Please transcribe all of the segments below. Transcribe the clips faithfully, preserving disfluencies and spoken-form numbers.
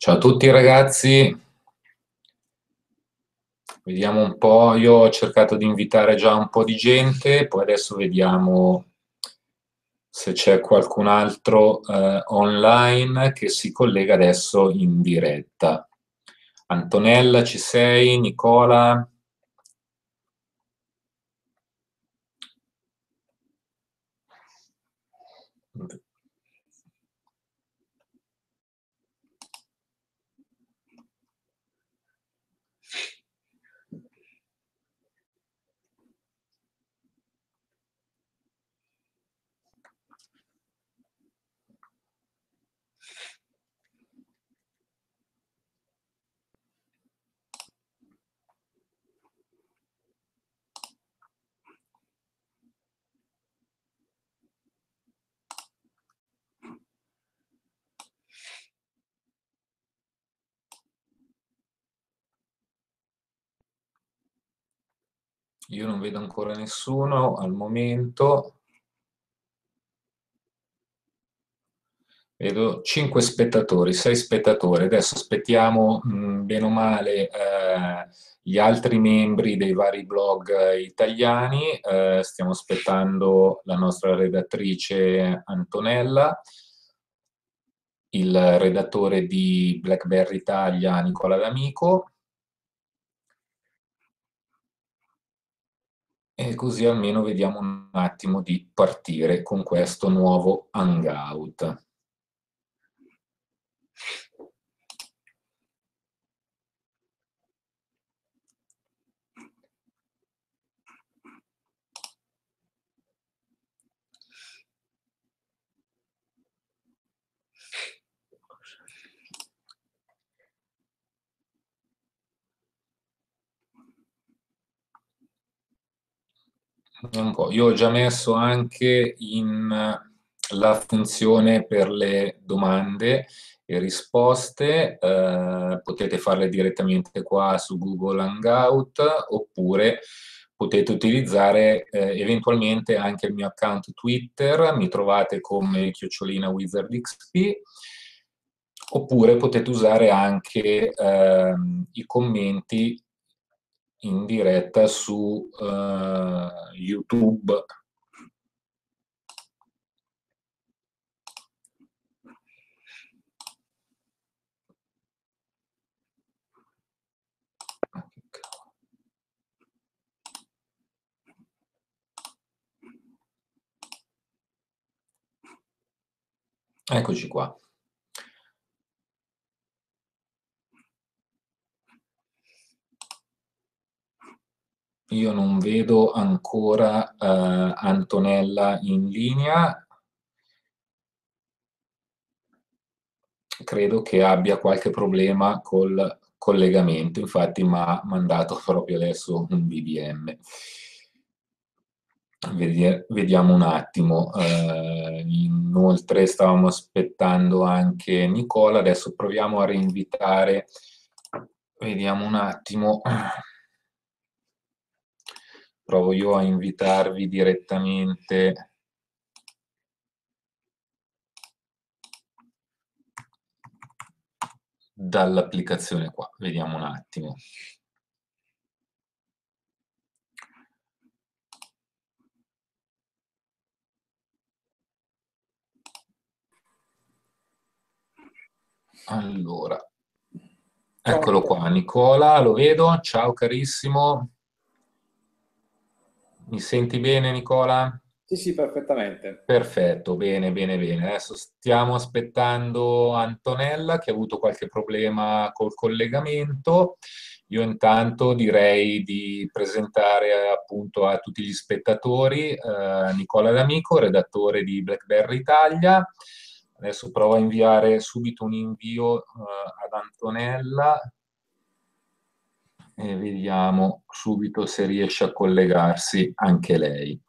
Ciao a tutti ragazzi, vediamo un po', io ho cercato di invitare già un po' di gente, poi adesso vediamo se c'è qualcun altro eh, online che si collega adesso in diretta. Antonella, ci sei? Nicola? Io non vedo ancora nessuno al momento. Vedo cinque spettatori, sei spettatori. Adesso aspettiamo, mh, bene o male, eh, gli altri membri dei vari blog eh, italiani. Eh, stiamo aspettando la nostra redattrice Antonella, il redattore di BlackBerry Italia Nicola D'Amico, e così almeno vediamo un attimo di partire con questo nuovo Hangout. Un po'. Io ho già messo anche in la funzione per le domande e risposte, eh, potete farle direttamente qua su Google Hangout oppure potete utilizzare eh, eventualmente anche il mio account Twitter, mi trovate come chiocciolina WizardXP, oppure potete usare anche ehm, i commenti in diretta su eh, YouTube. Eccoci qua. Io non vedo ancora eh, Antonella in linea. Credo che abbia qualche problema col collegamento, infatti mi ha mandato proprio adesso un B B M. Vedi- Vediamo un attimo. Eh, inoltre stavamo aspettando anche Nicola, adesso proviamo a reinvitare. Vediamo un attimo. Provo io a invitarvi direttamente. Dall'applicazione qua, vediamo un attimo. Allora, eccolo qua, Nicola, lo vedo. Ciao carissimo. Mi senti bene, Nicola? Sì, sì, perfettamente. Perfetto, bene, bene, bene. Adesso stiamo aspettando Antonella che ha avuto qualche problema col collegamento. Io intanto direi di presentare appunto a tutti gli spettatori eh, Nicola D'Amico, redattore di BlackBerry Italia. Adesso provo a inviare subito un invio eh, ad Antonella e vediamo subito se riesce a collegarsi anche lei.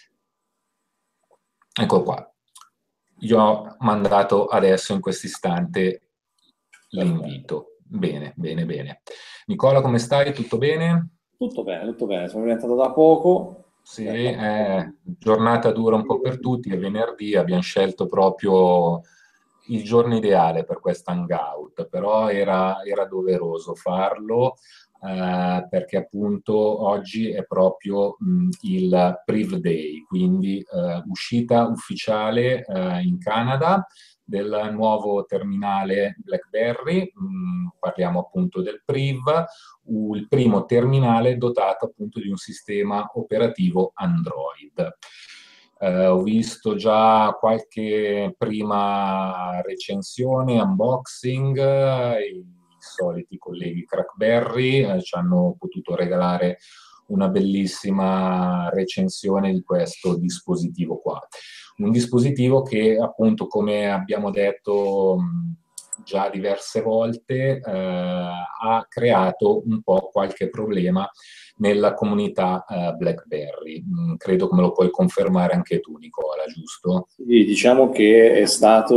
Ecco qua. Io ho mandato adesso in questo istante Perfetto. l'invito. Bene, bene, bene. Nicola, come stai? Tutto bene? Tutto bene, tutto bene. Sono rientrato da poco. Sì, Mi ha fatto un po' eh, di... giornata dura un po' per tutti, è venerdì, abbiamo scelto proprio il giorno ideale per questo hangout, però era, era doveroso farlo eh, perché appunto oggi è proprio mh, il Priv Day, quindi eh, uscita ufficiale eh, in Canada del nuovo terminale BlackBerry, mh, parliamo appunto del Priv, il primo terminale dotato appunto di un sistema operativo Android. Eh, ho visto già qualche prima recensione, unboxing, eh, i soliti colleghi Crackberry eh, ci hanno potuto regalare una bellissima recensione di questo dispositivo qua. Un dispositivo che appunto, come abbiamo detto mh, già diverse volte, eh, ha creato un po' qualche problema nella comunità eh, BlackBerry. Mm, credo che me lo puoi confermare anche tu, Nicola, giusto? Sì, diciamo che è stato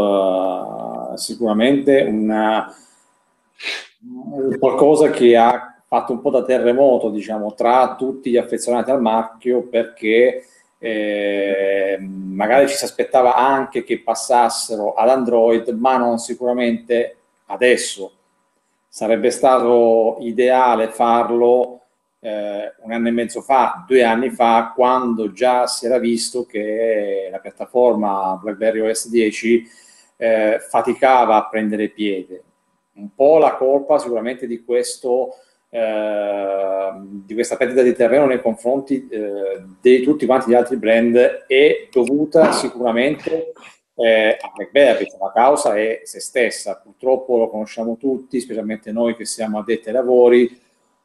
uh, sicuramente una, un qualcosa che ha fatto un po' da terremoto, diciamo, tra tutti gli affezionati al marchio, perché eh, magari ci si aspettava anche che passassero ad Android, ma non sicuramente adesso. Sarebbe stato ideale farlo eh, un anno e mezzo fa, due anni fa, quando già si era visto che la piattaforma BlackBerry O S dieci eh, faticava a prendere piede. Un po' la colpa sicuramente di questo eh, di questa perdita di terreno nei confronti eh, di tutti quanti gli altri brand è dovuta sicuramente eh, a BlackBerry. La causa è se stessa, purtroppo lo conosciamo tutti, specialmente noi che siamo addetti ai lavori.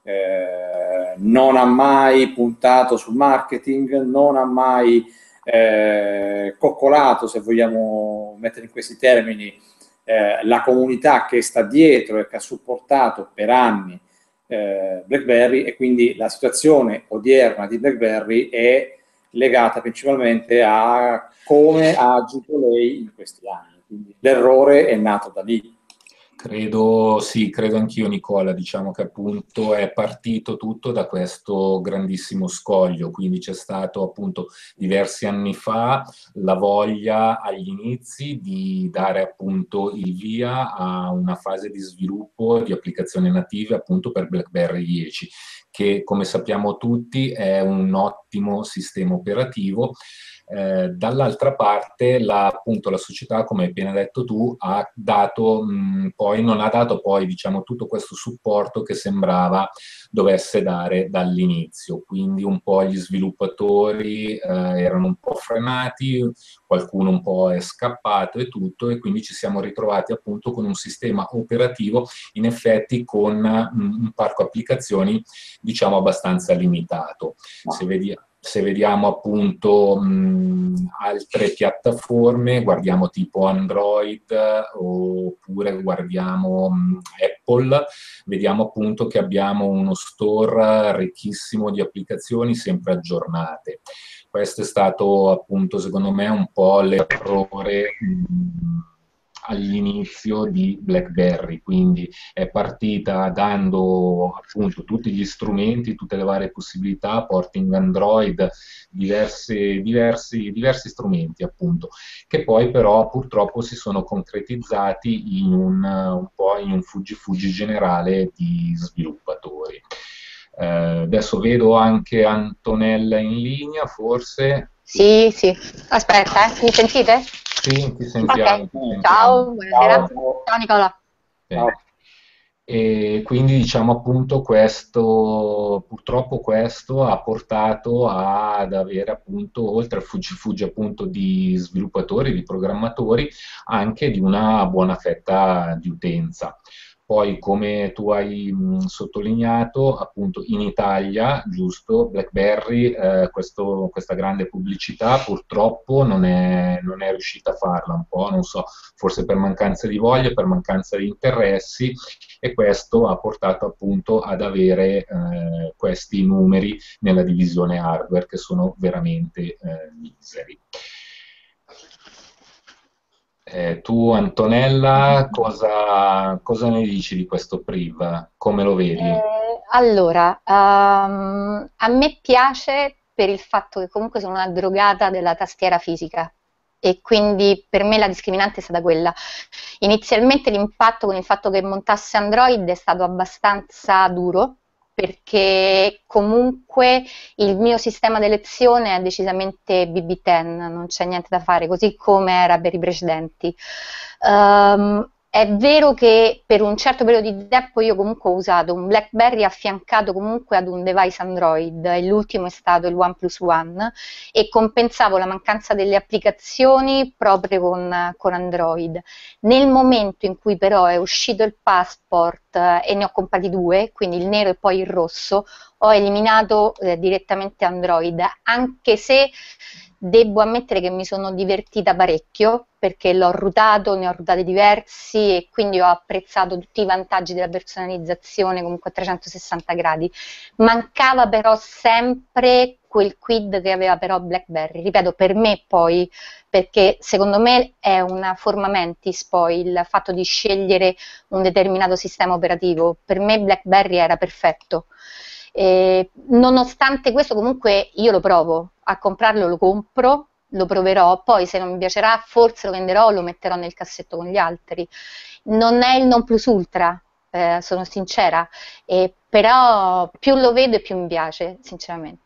Eh, non ha mai puntato sul marketing, non ha mai eh, coccolato, se vogliamo mettere in questi termini, eh, la comunità che sta dietro e che ha supportato per anni eh, BlackBerry, e quindi la situazione odierna di BlackBerry è legata principalmente a come ha agito lei in questi anni. Quindi l'errore è nato da lì. Credo, sì, credo anch'io, Nicola. Diciamo che appunto è partito tutto da questo grandissimo scoglio, quindi c'è stato appunto diversi anni fa la voglia agli inizi di dare appunto il via a una fase di sviluppo di applicazioni native appunto per BlackBerry dieci, che come sappiamo tutti è un ottimo sistema operativo. Eh, dall'altra parte la, appunto la società, come hai appena detto tu, ha dato mh, poi non ha dato poi diciamo tutto questo supporto che sembrava dovesse dare dall'inizio, quindi un po' gli sviluppatori eh, erano un po' frenati, qualcuno un po' è scappato e tutto, e quindi ci siamo ritrovati appunto con un sistema operativo in effetti con mh, un parco applicazioni diciamo abbastanza limitato. Se vedi Se vediamo appunto mh, altre piattaforme, guardiamo tipo Android oppure guardiamo mh, Apple, vediamo appunto che abbiamo uno store ricchissimo di applicazioni sempre aggiornate. Questo è stato appunto secondo me un po' l'errore mh, all'inizio di BlackBerry, quindi è partita dando appunto tutti gli strumenti, tutte le varie possibilità, porting Android, diversi, diversi, diversi strumenti appunto, che poi però purtroppo si sono concretizzati in un, un po' in un fuggi-fuggi generale di sviluppatori. Eh, adesso vedo anche Antonella in linea, forse. Sì, sì. Aspetta, eh. Mi sentite? Sì, ti sentiamo. Ok. Ti sentiamo. Ciao, buonasera. Ciao. Ciao Nicola. Sì. E quindi diciamo appunto questo, purtroppo questo ha portato ad avere appunto, oltre al fuggi-fuggi appunto di sviluppatori, di programmatori, anche di una buona fetta di utenza. Poi, come tu hai mh, sottolineato, appunto in Italia, giusto, BlackBerry, eh, questo, questa grande pubblicità purtroppo non è, non è riuscita a farla un po', non so, forse per mancanza di voglia, per mancanza di interessi, e questo ha portato appunto ad avere eh, questi numeri nella divisione hardware che sono veramente eh, miseri. Eh, tu, Antonella, cosa, cosa ne dici di questo Priv? Come lo vedi? Eh, allora, ehm, a me piace per il fatto che comunque sono una drogata della tastiera fisica. e quindi per me la discriminante è stata quella. Inizialmente l'impatto con il fatto che montasse Android è stato abbastanza duro, perché comunque il mio sistema di elezione è decisamente B B dieci, non c'è niente da fare, così come era per i precedenti. Um, è vero che per un certo periodo di tempo io comunque ho usato un BlackBerry affiancato comunque ad un device Android, e l'ultimo è stato il OnePlus One, e compensavo la mancanza delle applicazioni proprio con, con Android. Nel momento in cui però è uscito il Passport eh, e ne ho comprati due, quindi il nero e poi il rosso, ho eliminato eh, direttamente Android, anche se devo ammettere che mi sono divertita parecchio, perché l'ho rutato, ne ho rutate diversi e quindi ho apprezzato tutti i vantaggi della personalizzazione comunque a trecentosessanta gradi. Mancava però sempre quel quid che aveva però BlackBerry, ripeto, per me poi, perché secondo me è una forma mentis poi il fatto di scegliere un determinato sistema operativo. Per me BlackBerry era perfetto. Eh, nonostante questo comunque io lo provo, a comprarlo lo compro, lo proverò, poi se non mi piacerà forse lo venderò o lo metterò nel cassetto con gli altri. Non è il non plus ultra, eh, sono sincera, eh, però più lo vedo e più mi piace, sinceramente.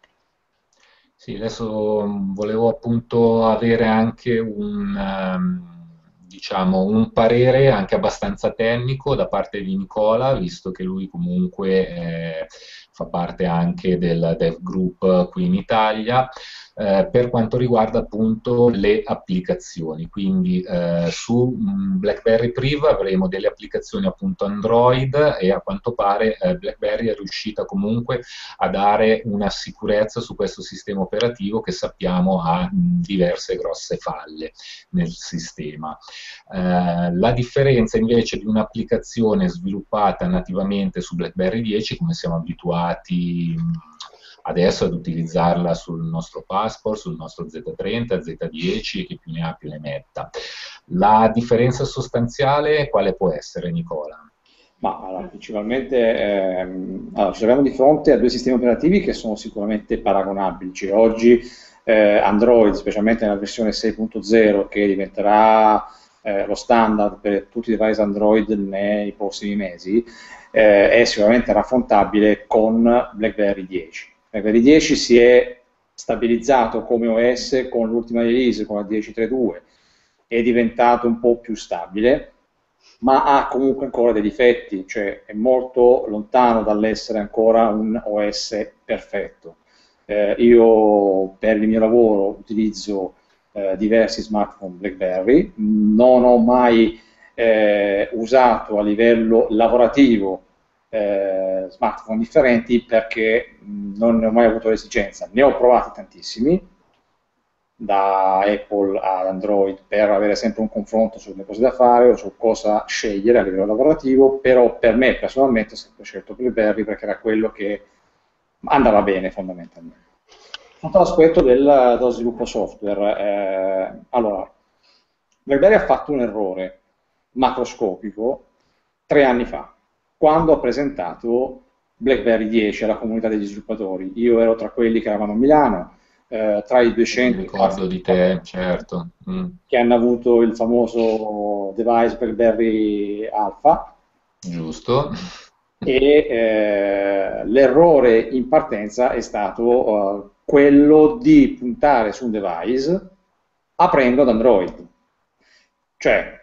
Sì, adesso mh, volevo appunto avere anche un, ehm, diciamo, un parere anche abbastanza tecnico da parte di Nicola, visto che lui comunque eh, fa parte anche del Dev Group qui in Italia, eh, per quanto riguarda appunto le applicazioni. Quindi eh, su mh, BlackBerry Priv avremo delle applicazioni appunto Android e a quanto pare eh, BlackBerry è riuscita comunque a dare una sicurezza su questo sistema operativo che sappiamo ha diverse grosse falle nel sistema. Eh, la differenza invece di un'applicazione sviluppata nativamente su BlackBerry dieci, come siamo abituati adesso ad utilizzarla sul nostro Passport, sul nostro Z trenta, Z dieci e chi più ne ha più ne metta. La differenza sostanziale quale può essere, Nicola? Ma allora, principalmente ehm, allora, ci troviamo di fronte a due sistemi operativi che sono sicuramente paragonabili. Cioè, oggi eh, Android, specialmente nella versione sei punto zero, che diventerà eh, lo standard per tutti i device Android nei prossimi mesi, eh, è sicuramente raffrontabile con BlackBerry dieci. BlackBerry dieci si è stabilizzato come O S con l'ultima release, con la dieci punto tre punto due, è diventato un po' più stabile, ma ha comunque ancora dei difetti, cioè è molto lontano dall'essere ancora un O S perfetto. Eh, io per il mio lavoro utilizzo eh, diversi smartphone BlackBerry, non ho mai eh, usato a livello lavorativo eh, smartphone differenti perché mh, non ne ho mai avuto l'esigenza. Ne ho provati tantissimi, da Apple ad Android, per avere sempre un confronto sulle cose da fare o su cosa scegliere a livello lavorativo, però per me personalmente ho sempre scelto BlackBerry perché era quello che andava bene fondamentalmente. Sotto l'aspetto del, dello sviluppo software, eh, allora, BlackBerry ha fatto un errore macroscopico tre anni fa, quando ha presentato BlackBerry dieci alla comunità degli sviluppatori. Io ero tra quelli che eravamo a Milano, Eh, tra i duecento Mi ricordo di te, certo. Mm. che hanno avuto il famoso device BlackBerry Alpha. Giusto. E eh, l'errore in partenza è stato uh, quello di puntare su un device aprendo ad Android. Cioè,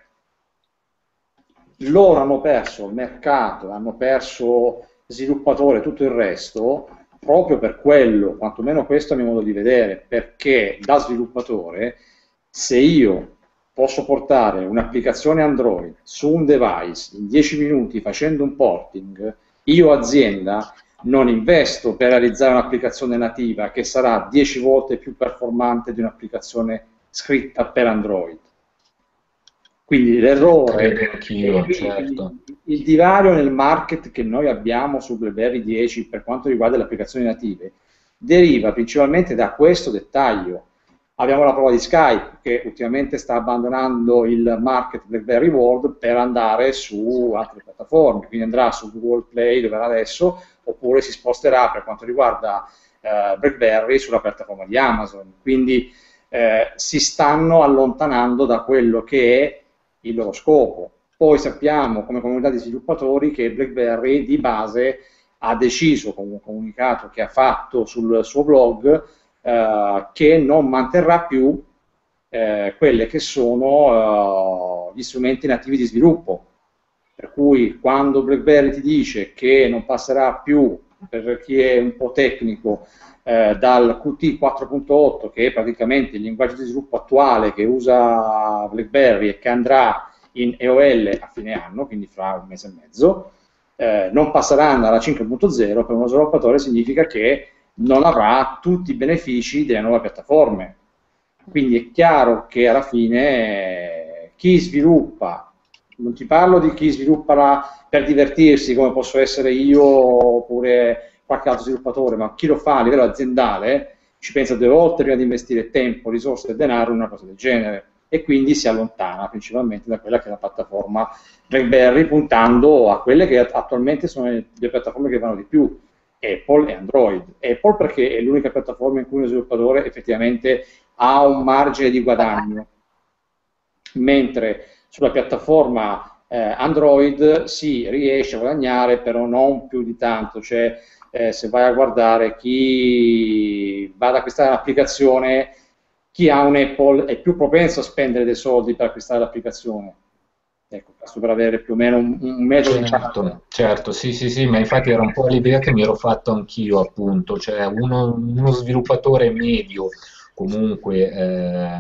loro hanno perso il mercato, hanno perso sviluppatore e tutto il resto, proprio per quello, quantomeno questo è il mio modo di vedere, perché da sviluppatore, se io posso portare un'applicazione Android su un device in dieci minuti facendo un porting, io azienda non investo per realizzare un'applicazione nativa che sarà dieci volte più performante di un'applicazione scritta per Android. Quindi l'errore, anch'io, certo. il, il divario nel market che noi abbiamo su BlackBerry dieci per quanto riguarda le applicazioni native deriva principalmente da questo dettaglio. Abbiamo la prova di Skype che ultimamente sta abbandonando il market BlackBerry World per andare su altre piattaforme, quindi andrà su Google Play dove era adesso, oppure si sposterà per quanto riguarda eh, BlackBerry sulla piattaforma di Amazon. Quindi eh, si stanno allontanando da quello che è il loro scopo. Poi sappiamo come comunità di sviluppatori che BlackBerry di base ha deciso, con un comunicato che ha fatto sul suo blog, eh, che non manterrà più eh, quelle che sono eh, gli strumenti nativi di sviluppo. Per cui quando BlackBerry ti dice che non passerà più, per chi è un po' tecnico, eh, dal Qt quattro punto otto, che è praticamente il linguaggio di sviluppo attuale che usa BlackBerry e che andrà in E O L a fine anno, quindi fra un mese e mezzo, eh, non passeranno alla cinque punto zero, per uno sviluppatore significa che non avrà tutti i benefici delle nuove piattaforme. Quindi è chiaro che alla fine eh, chi sviluppa, non ti parlo di chi sviluppa la, per divertirsi come posso essere io oppure qualche altro sviluppatore, ma chi lo fa a livello aziendale ci pensa due volte prima di investire tempo, risorse e denaro in una cosa del genere, e quindi si allontana principalmente da quella che è la piattaforma BlackBerry, puntando a quelle che attualmente sono le piattaforme che vanno di più, Apple e Android. Apple perché è l'unica piattaforma in cui uno sviluppatore effettivamente ha un margine di guadagno, mentre sulla piattaforma eh, Android si riesce a guadagnare, però non più di tanto. Cioè, eh, se vai a guardare chi va ad acquistare un'applicazione, chi ha un Apple è più propenso a spendere dei soldi per acquistare l'applicazione. Ecco, questo per avere più o meno un, un metodo. Certo, certo, sì, sì, sì, ma infatti era un po' l'idea che mi ero fatto anch'io, appunto, cioè uno, uno sviluppatore medio comunque eh,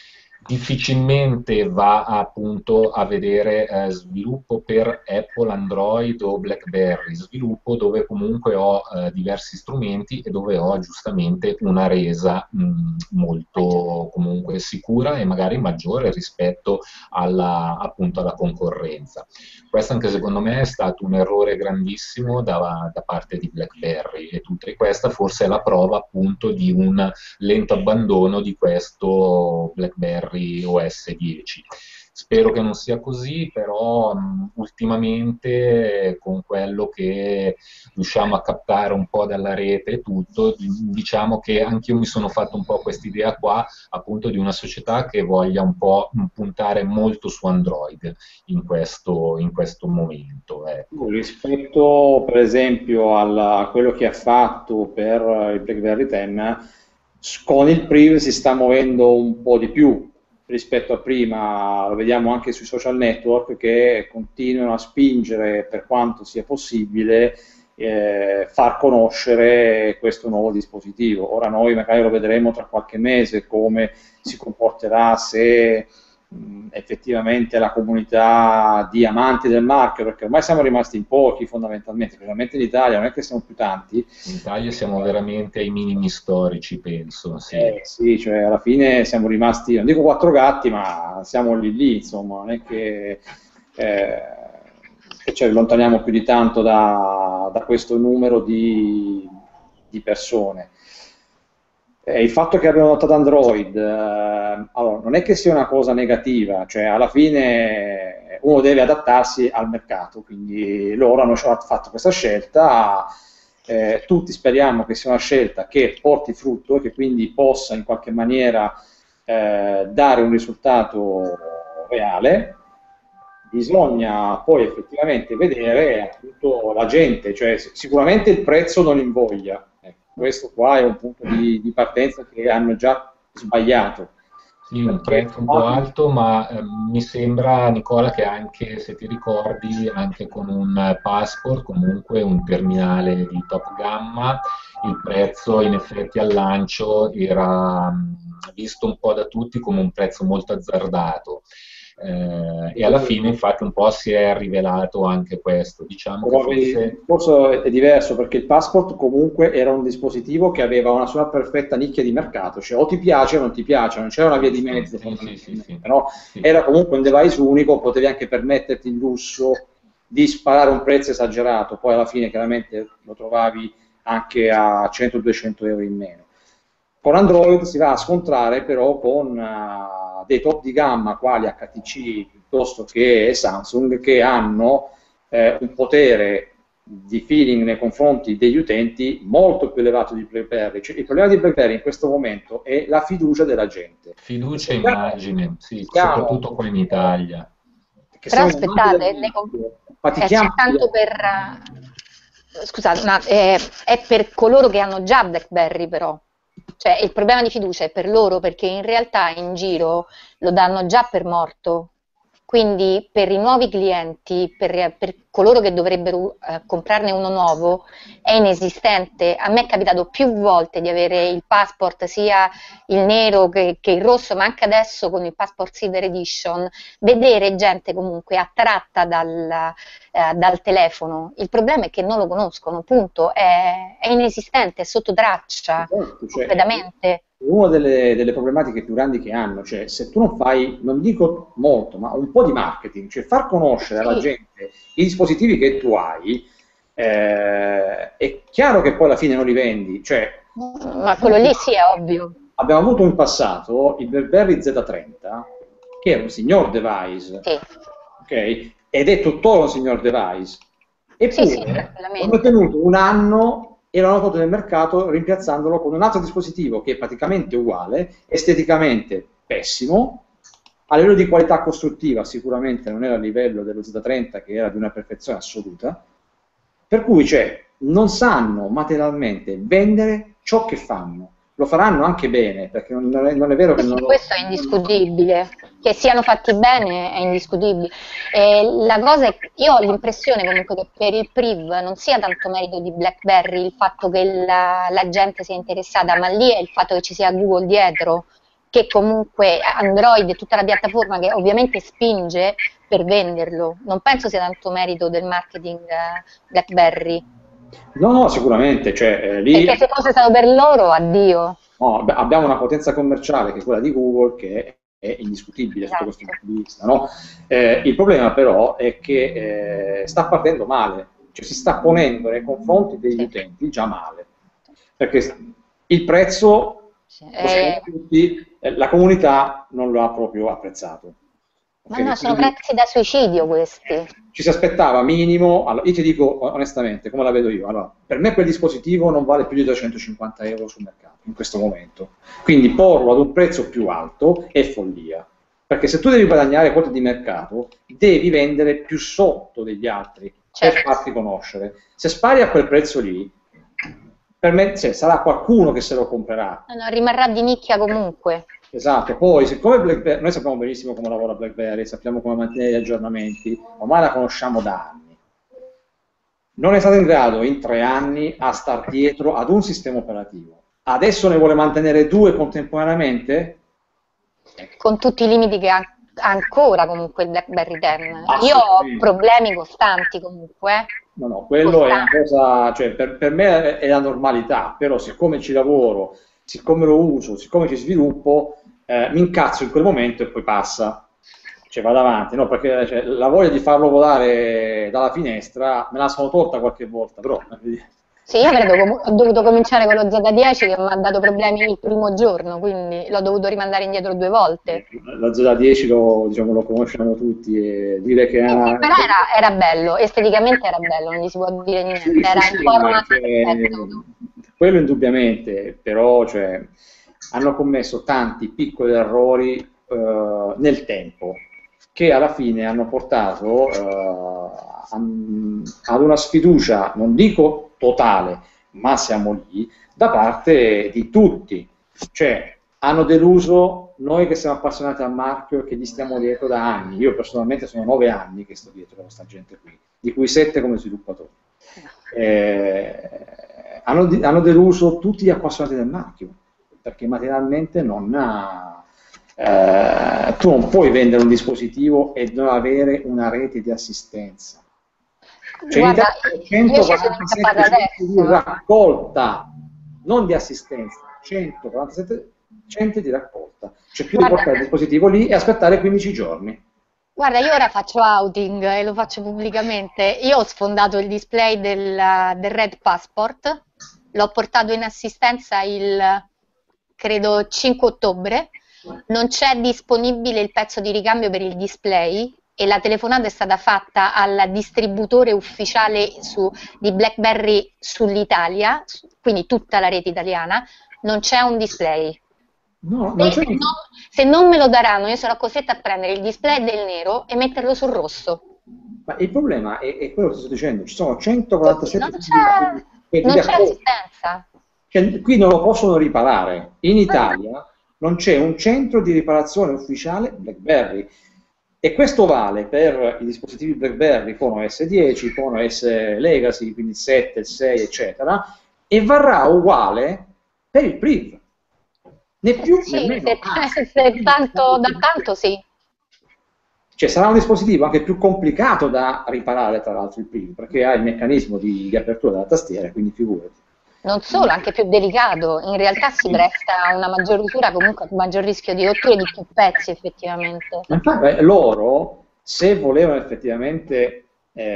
difficilmente va appunto a vedere eh, sviluppo per Apple, Android o BlackBerry, sviluppo dove comunque ho eh, diversi strumenti e dove ho giustamente una resa mh, molto comunque sicura e magari maggiore rispetto alla, appunto alla concorrenza. Questo anche secondo me è stato un errore grandissimo da, da parte di BlackBerry, e tutta questa forse è la prova appunto di un lento abbandono di questo BlackBerry O S dieci. Spero che non sia così, però mh, ultimamente con quello che riusciamo a captare un po' dalla rete e tutto, diciamo che anch'io mi sono fatto un po' quest'idea qua, appunto di una società che voglia un po' puntare molto su Android in questo, in questo momento. Ecco. Rispetto per esempio alla- a quello che ha fatto per il BlackBerry dieci, con il Priv si sta muovendo un po' di più rispetto a prima, lo vediamo anche sui social network che continuano a spingere per quanto sia possibile eh, far conoscere questo nuovo dispositivo. Ora noi magari lo vedremo tra qualche mese come si comporterà, se mh, effettivamente la comunità di amanti del marchio, perché ormai siamo rimasti in pochi fondamentalmente, specialmente in Italia, non è che siamo più tanti. In Italia siamo veramente ai minimi storici, penso. Sì. Eh, sì, cioè alla fine siamo rimasti, non dico quattro gatti, ma siamo lì lì, insomma, non è che, eh, che ci allontaniamo più di tanto da, da questo numero di, di persone. Eh, il fatto che abbiano adottato Android, eh, allora, non è che sia una cosa negativa, cioè alla fine uno deve adattarsi al mercato, quindi loro hanno fatto questa scelta. Eh, tutti speriamo che sia una scelta che porti frutto e che quindi possa in qualche maniera eh, dare un risultato reale. Bisogna poi effettivamente vedere appunto la gente, cioè sicuramente il prezzo non invoglia, ecco, questo qua è un punto di, di partenza che hanno già sbagliato. Sì, un prezzo un po' alto, ma eh, mi sembra, Nicola, che anche, se ti ricordi, anche con un passport, comunque un terminale di top gamma, il prezzo in effetti al lancio era mh, visto un po' da tutti come un prezzo molto azzardato. Eh, e alla fine infatti un po' si è rivelato anche questo. Diciamo che forse... Il discorso è diverso perché il passport comunque era un dispositivo che aveva una sua perfetta nicchia di mercato, cioè o ti piace o non ti piace, non c'era una via di mezzo, sì, sì, sì, sì. però sì. Era comunque un device unico, potevi anche permetterti il lusso di sparare un prezzo esagerato, poi alla fine chiaramente lo trovavi anche a cento duecento euro in meno. Con Android si va a scontrare però con uh, dei top di gamma quali H T C piuttosto che Samsung, che hanno eh, un potere di feeling nei confronti degli utenti molto più elevato di BlackBerry. Cioè, il problema di BlackBerry in questo momento è la fiducia della gente. Fiducia e immagine, sì, siamo, soprattutto qua in Italia. Che Però aspettate, ne eh, c'è tanto per... Scusate, ma è, è per coloro che hanno già BlackBerry però. Cioè il problema di fiducia è per loro perché in realtà in giro lo danno già per morto. Quindi per i nuovi clienti, per, per coloro che dovrebbero eh, comprarne uno nuovo, è inesistente. A me è capitato più volte di avere il passport, sia il nero che, che il rosso, ma anche adesso con il passport Silver Edition, vedere gente comunque attratta dal, eh, dal telefono. Il problema è che non lo conoscono, punto. È, è inesistente, è sotto traccia, esatto, cioè, completamente. Una delle, delle problematiche più grandi che hanno, cioè se tu non fai, non dico molto, ma un po' di marketing, cioè far conoscere Sì. alla gente i dispositivi che tu hai, eh, è chiaro che poi alla fine non li vendi. Cioè, ma quello lì sì, è ovvio. Abbiamo avuto in passato il BlackBerry Z trenta, che era un signor device, Sì. ok? Ed è tuttora un signor device. Eppure, Sì, sì, tranquillamente. hanno tenuto un anno e l'hanno tolto nel mercato rimpiazzandolo con un altro dispositivo che è praticamente uguale, esteticamente pessimo, a livello di qualità costruttiva sicuramente non era a livello dello Z trenta che era di una perfezione assoluta, per cui cioè, non sanno materialmente vendere ciò che fanno. Lo faranno anche bene, perché non è, non è vero che Sì, non lo... questo è indiscutibile, che siano fatti bene è indiscutibile. E la cosa è, io ho l'impressione comunque che per il Priv non sia tanto merito di BlackBerry il fatto che la, la gente sia interessata, ma lì è il fatto che ci sia Google dietro, che comunque Android e tutta la piattaforma che ovviamente spinge per venderlo. Non penso sia tanto merito del marketing eh, BlackBerry. No, no, sicuramente, cioè, eh, lì... Perché se fosse stato per loro, addio. No, beh, abbiamo una potenza commerciale che è quella di Google, che è indiscutibile Esatto. sotto questo punto di vista, no? Eh, il problema però è che eh, sta partendo male, cioè si sta ponendo nei confronti degli Sì. utenti già male, perché il prezzo, Sì. lo sappiamo Eh, tutti, eh, la comunità non lo ha proprio apprezzato. ma Ok? no, sono Quindi prezzi da suicidio questi. ci si aspettava minimo, allora, io ti dico onestamente come la vedo io, allora, per me quel dispositivo non vale più di duecentocinquanta euro sul mercato in questo momento, quindi porlo ad un prezzo più alto è follia, perché se tu devi guadagnare quote di mercato devi vendere più sotto degli altri, certo, per farti conoscere. Se spari a quel prezzo lì, per me cioè, sarà qualcuno che se lo comprerà. No, no, rimarrà di nicchia comunque. Esatto, poi siccome BlackBerry, noi sappiamo benissimo come lavora BlackBerry, sappiamo come mantenere gli aggiornamenti, ormai la conosciamo da anni. Non è stato in grado in tre anni a star dietro ad un sistema operativo. Adesso ne vuole mantenere due contemporaneamente? Con tutti i limiti che ha ancora comunque il BlackBerry dieci. Io ho problemi costanti comunque. No, no, quello costanti. È una cosa, cioè per, per me è la normalità, però siccome ci lavoro, siccome lo uso, siccome ci sviluppo, eh, mi incazzo in quel momento e poi passa, cioè vado avanti, no? Perché cioè, la voglia di farlo volare dalla finestra me la sono tolta qualche volta, però... Sì, io avrei ho dovuto cominciare con lo Z dieci che mi ha dato problemi il primo giorno, quindi l'ho dovuto rimandare indietro due volte. Lo Z dieci lo, diciamo, lo conosciamo tutti e dire che... Sì, ha... sì, però era, era bello, esteticamente era bello, non gli si può dire niente, sì, era sì, in forma sì, cioè, quello indubbiamente, però cioè, hanno commesso tanti piccoli errori eh, nel tempo che alla fine hanno portato eh, ad una sfiducia, non dico totale, ma siamo lì, da parte di tutti. Cioè, hanno deluso noi che siamo appassionati al marchio e che gli stiamo dietro da anni. Io personalmente sono nove anni che sto dietro a questa gente qui, di cui sette come sviluppatore. Eh, hanno, hanno deluso tutti gli appassionati del marchio, perché materialmente non ha... Eh, tu non puoi vendere un dispositivo e non avere una rete di assistenza. Cioè, guarda, io ci sono incappata adesso di raccolta, non di assistenza, centoquarantasette centri di raccolta, cioè più di portare il dispositivo lì e aspettare quindici giorni. Guarda, io ora faccio outing e lo faccio pubblicamente. Io ho sfondato il display del, del Red Passport, l'ho portato in assistenza il, credo, cinque ottobre. Non c'è disponibile il pezzo di ricambio per il display e la telefonata è stata fatta al distributore ufficiale su, di BlackBerry sull'Italia, quindi tutta la rete italiana, non c'è un display. No, non se, non, se non me lo daranno, io sarò costretta a prendere il display del nero e metterlo sul rosso. Ma il problema è, è quello che sto dicendo, ci sono centoquarantasette non c'è, non c'è assistenza. Cioè, qui non lo possono riparare. In Italia non c'è un centro di riparazione ufficiale BlackBerry. E questo vale per i dispositivi BlackBerry con O S dieci, con O S Legacy, quindi il sette, il sei, eccetera, e varrà uguale per il Priv. Né più sì, né meno. Se, se tanto, da tanto sì. Cioè sarà un dispositivo anche più complicato da riparare, tra l'altro, il Priv, perché ha il meccanismo di, di apertura della tastiera, quindi figurati. Non solo, anche più delicato, in realtà si presta a una maggior usura, comunque a maggior rischio di rotture di più pezzi effettivamente. Infatti, loro, se volevano effettivamente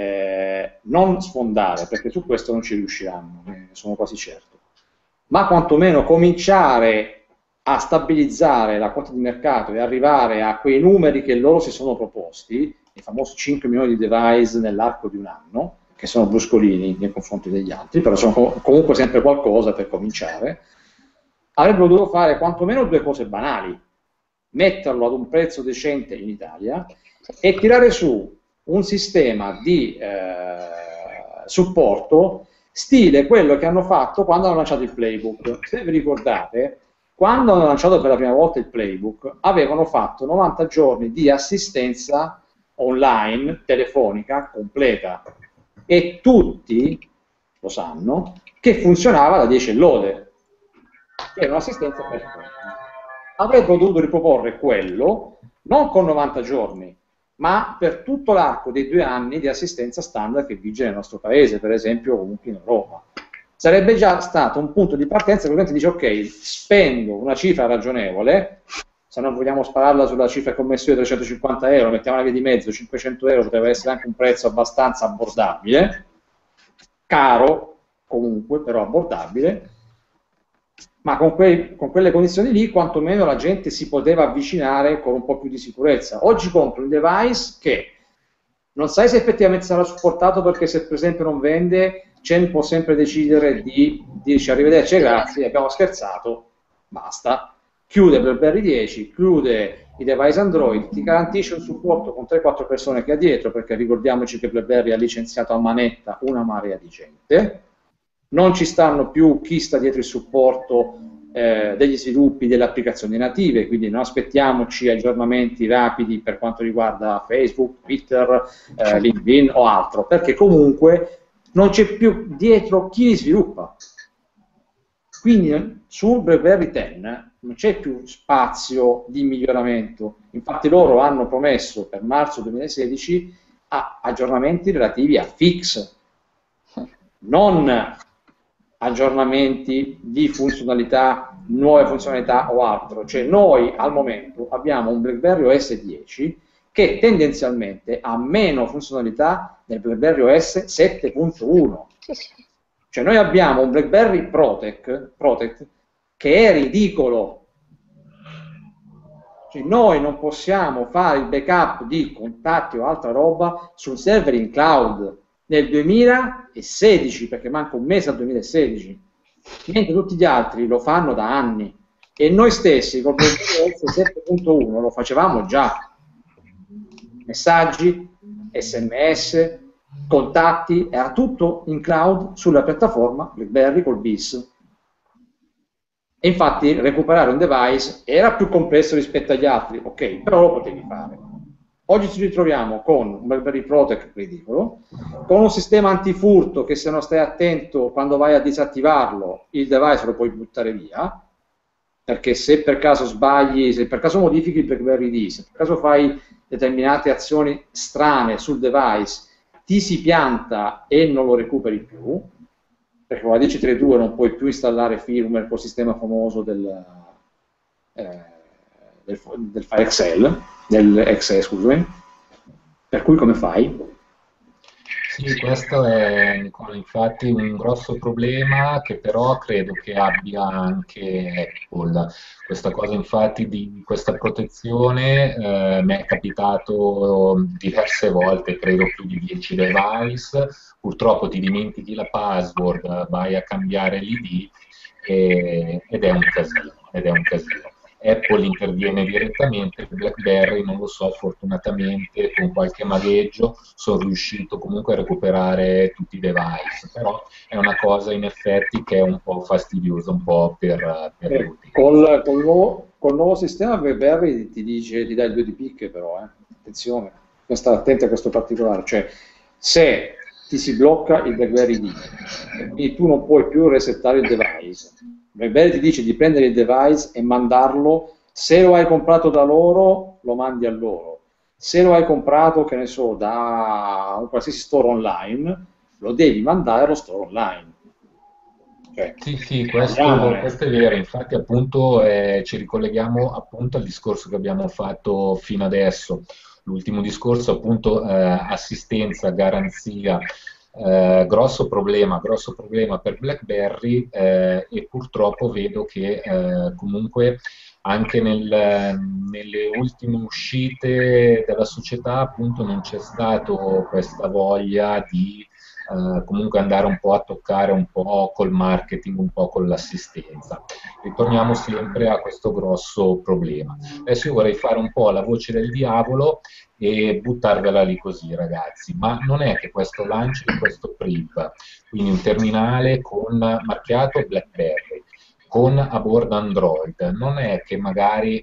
eh, non sfondare, perché su questo non ci riusciranno, ne sono quasi certo, ma quantomeno cominciare a stabilizzare la quota di mercato e arrivare a quei numeri che loro si sono proposti, i famosi cinque milioni di device nell'arco di un anno, che sono bruscolini nei confronti degli altri, però sono comunque sempre qualcosa per cominciare, avrebbero dovuto fare quantomeno due cose banali: metterlo ad un prezzo decente in Italia e tirare su un sistema di eh, supporto stile quello che hanno fatto quando hanno lanciato il Playbook. Se vi ricordate, quando hanno lanciato per la prima volta il Playbook, avevano fatto novanta giorni di assistenza online, telefonica, completa. E tutti lo sanno che funzionava da dieci e lode, che era un'assistenza perfetta. Avrebbero dovuto riproporre quello, non con novanta giorni, ma per tutto l'arco dei due anni di assistenza standard che vige nel nostro paese, per esempio comunque in Europa. Sarebbe già stato un punto di partenza che l'utente dice: ok, spendo una cifra ragionevole, se non vogliamo spararla sulla cifra complessiva di trecentocinquanta euro, mettiamo la via di mezzo, cinquecento euro potrebbe essere anche un prezzo abbastanza abbordabile, caro comunque, però abbordabile, ma con, quei, con quelle condizioni lì quantomeno la gente si poteva avvicinare con un po' più di sicurezza. Oggi compro un device che non sai se effettivamente sarà supportato, perché se per esempio non vende, Chen può sempre decidere di dirci arrivederci, grazie, abbiamo scherzato, basta. Chiude BlackBerry dieci, chiude i device Android, ti garantisce un supporto con tre quattro persone che ha dietro, perché ricordiamoci che BlackBerry ha licenziato a manetta una marea di gente, non ci stanno più chi sta dietro il supporto eh, degli sviluppi delle applicazioni native, quindi non aspettiamoci aggiornamenti rapidi per quanto riguarda Facebook, Twitter, eh, LinkedIn o altro, perché comunque non c'è più dietro chi li sviluppa. Quindi su BlackBerry dieci non c'è più spazio di miglioramento. Infatti loro hanno promesso per marzo duemilasedici a aggiornamenti relativi a fix, non aggiornamenti di funzionalità, nuove funzionalità o altro. Cioè noi al momento abbiamo un BlackBerry O S dieci che tendenzialmente ha meno funzionalità del BlackBerry O S sette punto uno. Cioè noi abbiamo un BlackBerry Protect, Protect che è ridicolo. Cioè noi non possiamo fare il backup di contatti o altra roba sul server in cloud nel duemilasedici, perché manca un mese al duemilasedici, mentre tutti gli altri lo fanno da anni, e noi stessi col BlackBerry O S sette punto uno lo facevamo già. Messaggi, sms, contatti, era tutto in cloud sulla piattaforma BlackBerry col B I S. E infatti recuperare un device era più complesso rispetto agli altri, ok, però lo potevi fare. Oggi ci ritroviamo con un BlackBerry Protect ridicolo, con un sistema antifurto che, se non stai attento quando vai a disattivarlo, il device lo puoi buttare via, perché se per caso sbagli, se per caso modifichi il BlackBerry D, se per caso fai determinate azioni strane sul device, ti si pianta e non lo recuperi più, perché con la D C trentadue non puoi più installare firmware col sistema famoso del, eh, del, del file Excel, del Excel, scusami. Per cui come fai? Sì, questo è, Nicola, infatti un grosso problema che però credo che abbia anche Apple. Questa cosa infatti di questa protezione eh, mi è capitato diverse volte, credo più di dieci device, purtroppo ti dimentichi la password, vai a cambiare l'I D e- ed è un casino, ed è un casino. Apple interviene direttamente, BlackBerry non lo so, fortunatamente con qualche magheggio sono riuscito comunque a recuperare tutti i device, però è una cosa in effetti che è un po' fastidiosa un po' per, per Eh, l'utenza. col, col nuovo, col nuovo sistema BlackBerry ti dice, ti dà il due di picche però, eh. Attenzione, bisogna stare attenti a questo particolare, cioè se ti si blocca il BlackBerry D e quindi tu non puoi più resettare il device, BlackBerry ti dice di prendere il device e mandarlo, se lo hai comprato da loro lo mandi a loro, se lo hai comprato, che ne so, da un qualsiasi store online, lo devi mandare allo store online. Cioè, Sì, sì, questo, parliamone. questo è vero, infatti appunto eh, ci ricolleghiamo appunto al discorso che abbiamo fatto fino adesso, l'ultimo discorso appunto eh, assistenza, garanzia, eh, grosso problema, grosso problema per BlackBerry eh, e purtroppo vedo che eh, comunque anche nel- nelle ultime uscite della società appunto non c'è stato questa voglia di eh, comunque andare un po' a toccare un po' col marketing, un po' con l'assistenza. Ritorniamo sempre a questo grosso problema. Adesso io vorrei fare un po' la voce del diavolo e buttarvela lì così, ragazzi. Ma non è che questo lancio di questo P R I B, quindi un terminale con marchiato BlackBerry, con a bordo Android, non è che magari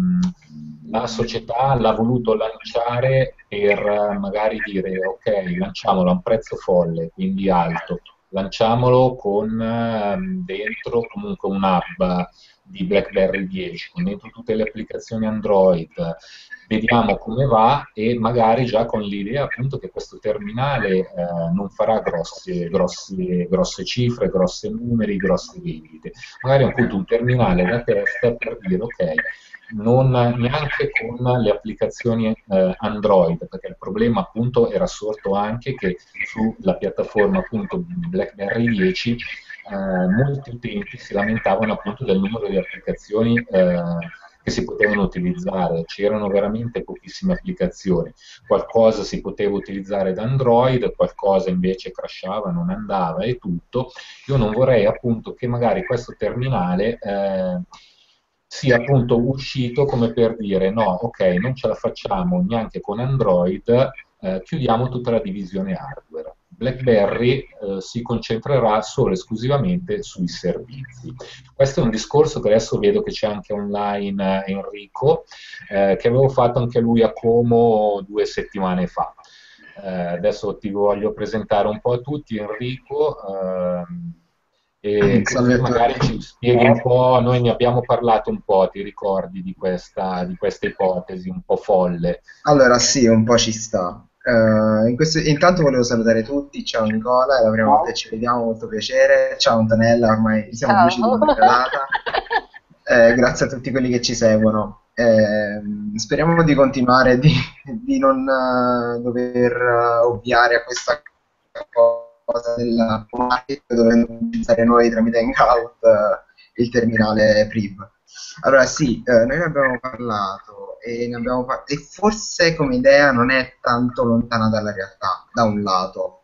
mh, la società l'ha voluto lanciare per eh, magari dire ok, lanciamolo a un prezzo folle, quindi alto, lanciamolo con ehm, dentro comunque un hub di BlackBerry dieci, con dentro tutte le applicazioni Android, vediamo come va e magari già con l'idea appunto che questo terminale eh, non farà grosse, grosse, grosse cifre, grosse numeri, grosse vendite, magari appunto un terminale da test per dire ok, non neanche con le applicazioni eh, Android, perché il problema appunto era sorto anche che sulla piattaforma appunto BlackBerry dieci eh, molti utenti si lamentavano appunto del numero di applicazioni eh, che si potevano utilizzare, c'erano veramente pochissime applicazioni, qualcosa si poteva utilizzare da Android, qualcosa invece crashava, non andava e tutto. Io non vorrei appunto che magari questo terminale eh, sia appunto uscito come per dire no, ok, non ce la facciamo neanche con Android, eh, chiudiamo tutta la divisione hardware. BlackBerry eh, si concentrerà solo e esclusivamente sui servizi. Questo è un discorso che adesso vedo che c'è anche online eh, Enrico, eh, che avevo fatto anche lui a Como due settimane fa. Eh, adesso ti voglio presentare un po' a tutti, Enrico, ehm, e Salve così a magari tutti. ci spieghi un po', noi ne abbiamo parlato un po', ti ricordi di questa, di questa ipotesi un po' folle? Allora, sì, un po' ci sta. Eh, in questo- intanto volevo salutare tutti. Ciao Nicola, è la prima volta che ci vediamo, molto piacere. Ciao Antonella, ormai siamo amici di Ciao. lunga data. Eh, grazie a tutti quelli che ci seguono. Ehm, speriamo di continuare, di, di non eh, dover eh, ovviare a questa cosa del market, dovendo utilizzare noi tramite Hangout eh, il terminale P R I B. Allora sì, eh, noi ne abbiamo parlato e, ne abbiamo par- e forse come idea non è tanto lontana dalla realtà, da un lato.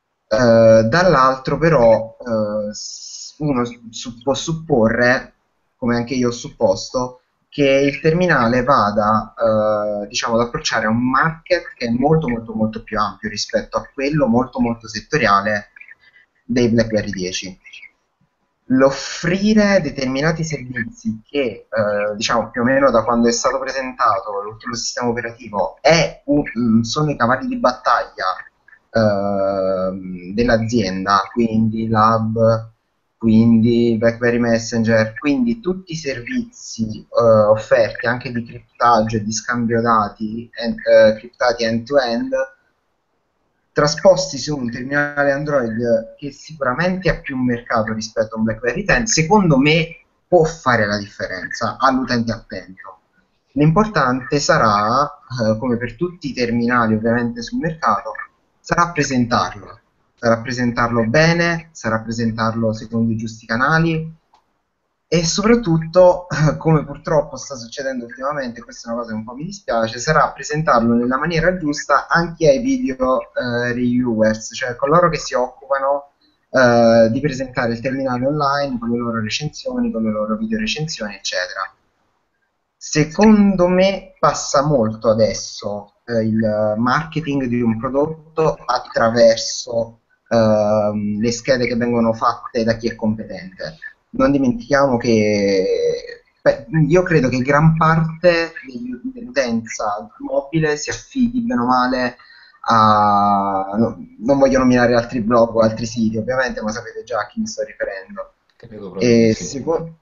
Eh, dall'altro però eh, s- uno su- può supporre, come anche io ho supposto, che il terminale vada eh, diciamo, ad approcciare un market che è molto molto molto più ampio rispetto a quello molto molto settoriale dei BlackBerry dieci. L'offrire determinati servizi che, eh, diciamo, più o meno da quando è stato presentato l'ultimo sistema operativo è un- mm, sono i cavalli di battaglia ehm, dell'azienda, quindi l'hub, quindi BlackBerry Messenger, quindi tutti i servizi eh, offerti anche di criptaggio e di scambio dati en- eh, criptati end-to-end trasposti su un terminale Android che sicuramente ha più mercato rispetto a un BlackBerry dieci, secondo me può fare la differenza all'utente attento. L'importante sarà, eh, come per tutti i terminali ovviamente sul mercato, sarà presentarlo, sarà presentarlo bene, sarà presentarlo secondo i giusti canali e soprattutto, come purtroppo sta succedendo ultimamente, questa è una cosa che un po' mi dispiace, sarà presentarlo nella maniera giusta anche ai video eh, reviewers, cioè coloro che si occupano eh, di presentare il terminale online con le loro recensioni, con le loro video recensioni, eccetera. Secondo me passa molto adesso eh, il marketing di un prodotto attraverso ehm, le schede che vengono fatte da chi è competente. Non dimentichiamo che beh, io credo che gran parte degli- dell'utenza mobile si affidi bene o male a... no- non voglio nominare altri blog o altri siti, ovviamente, ma sapete già a chi mi sto riferendo. Credo proprio di E, sì. seco-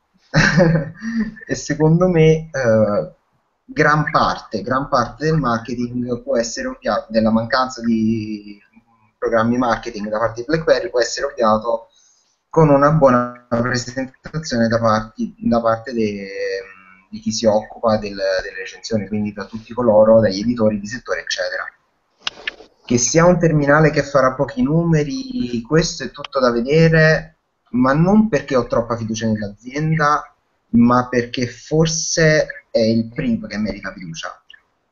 e secondo me eh, gran parte, gran parte del marketing può essere ovviato, della mancanza di programmi marketing da parte di BlackBerry può essere ovviato con una buona presentazione da, parti- da parte de- di chi si occupa del- delle recensioni, quindi da tutti coloro, dagli editori di settore, eccetera. Che sia un terminale che farà pochi numeri, questo è tutto da vedere, ma non perché ho troppa fiducia nell'azienda, ma perché forse è il primo che merita fiducia.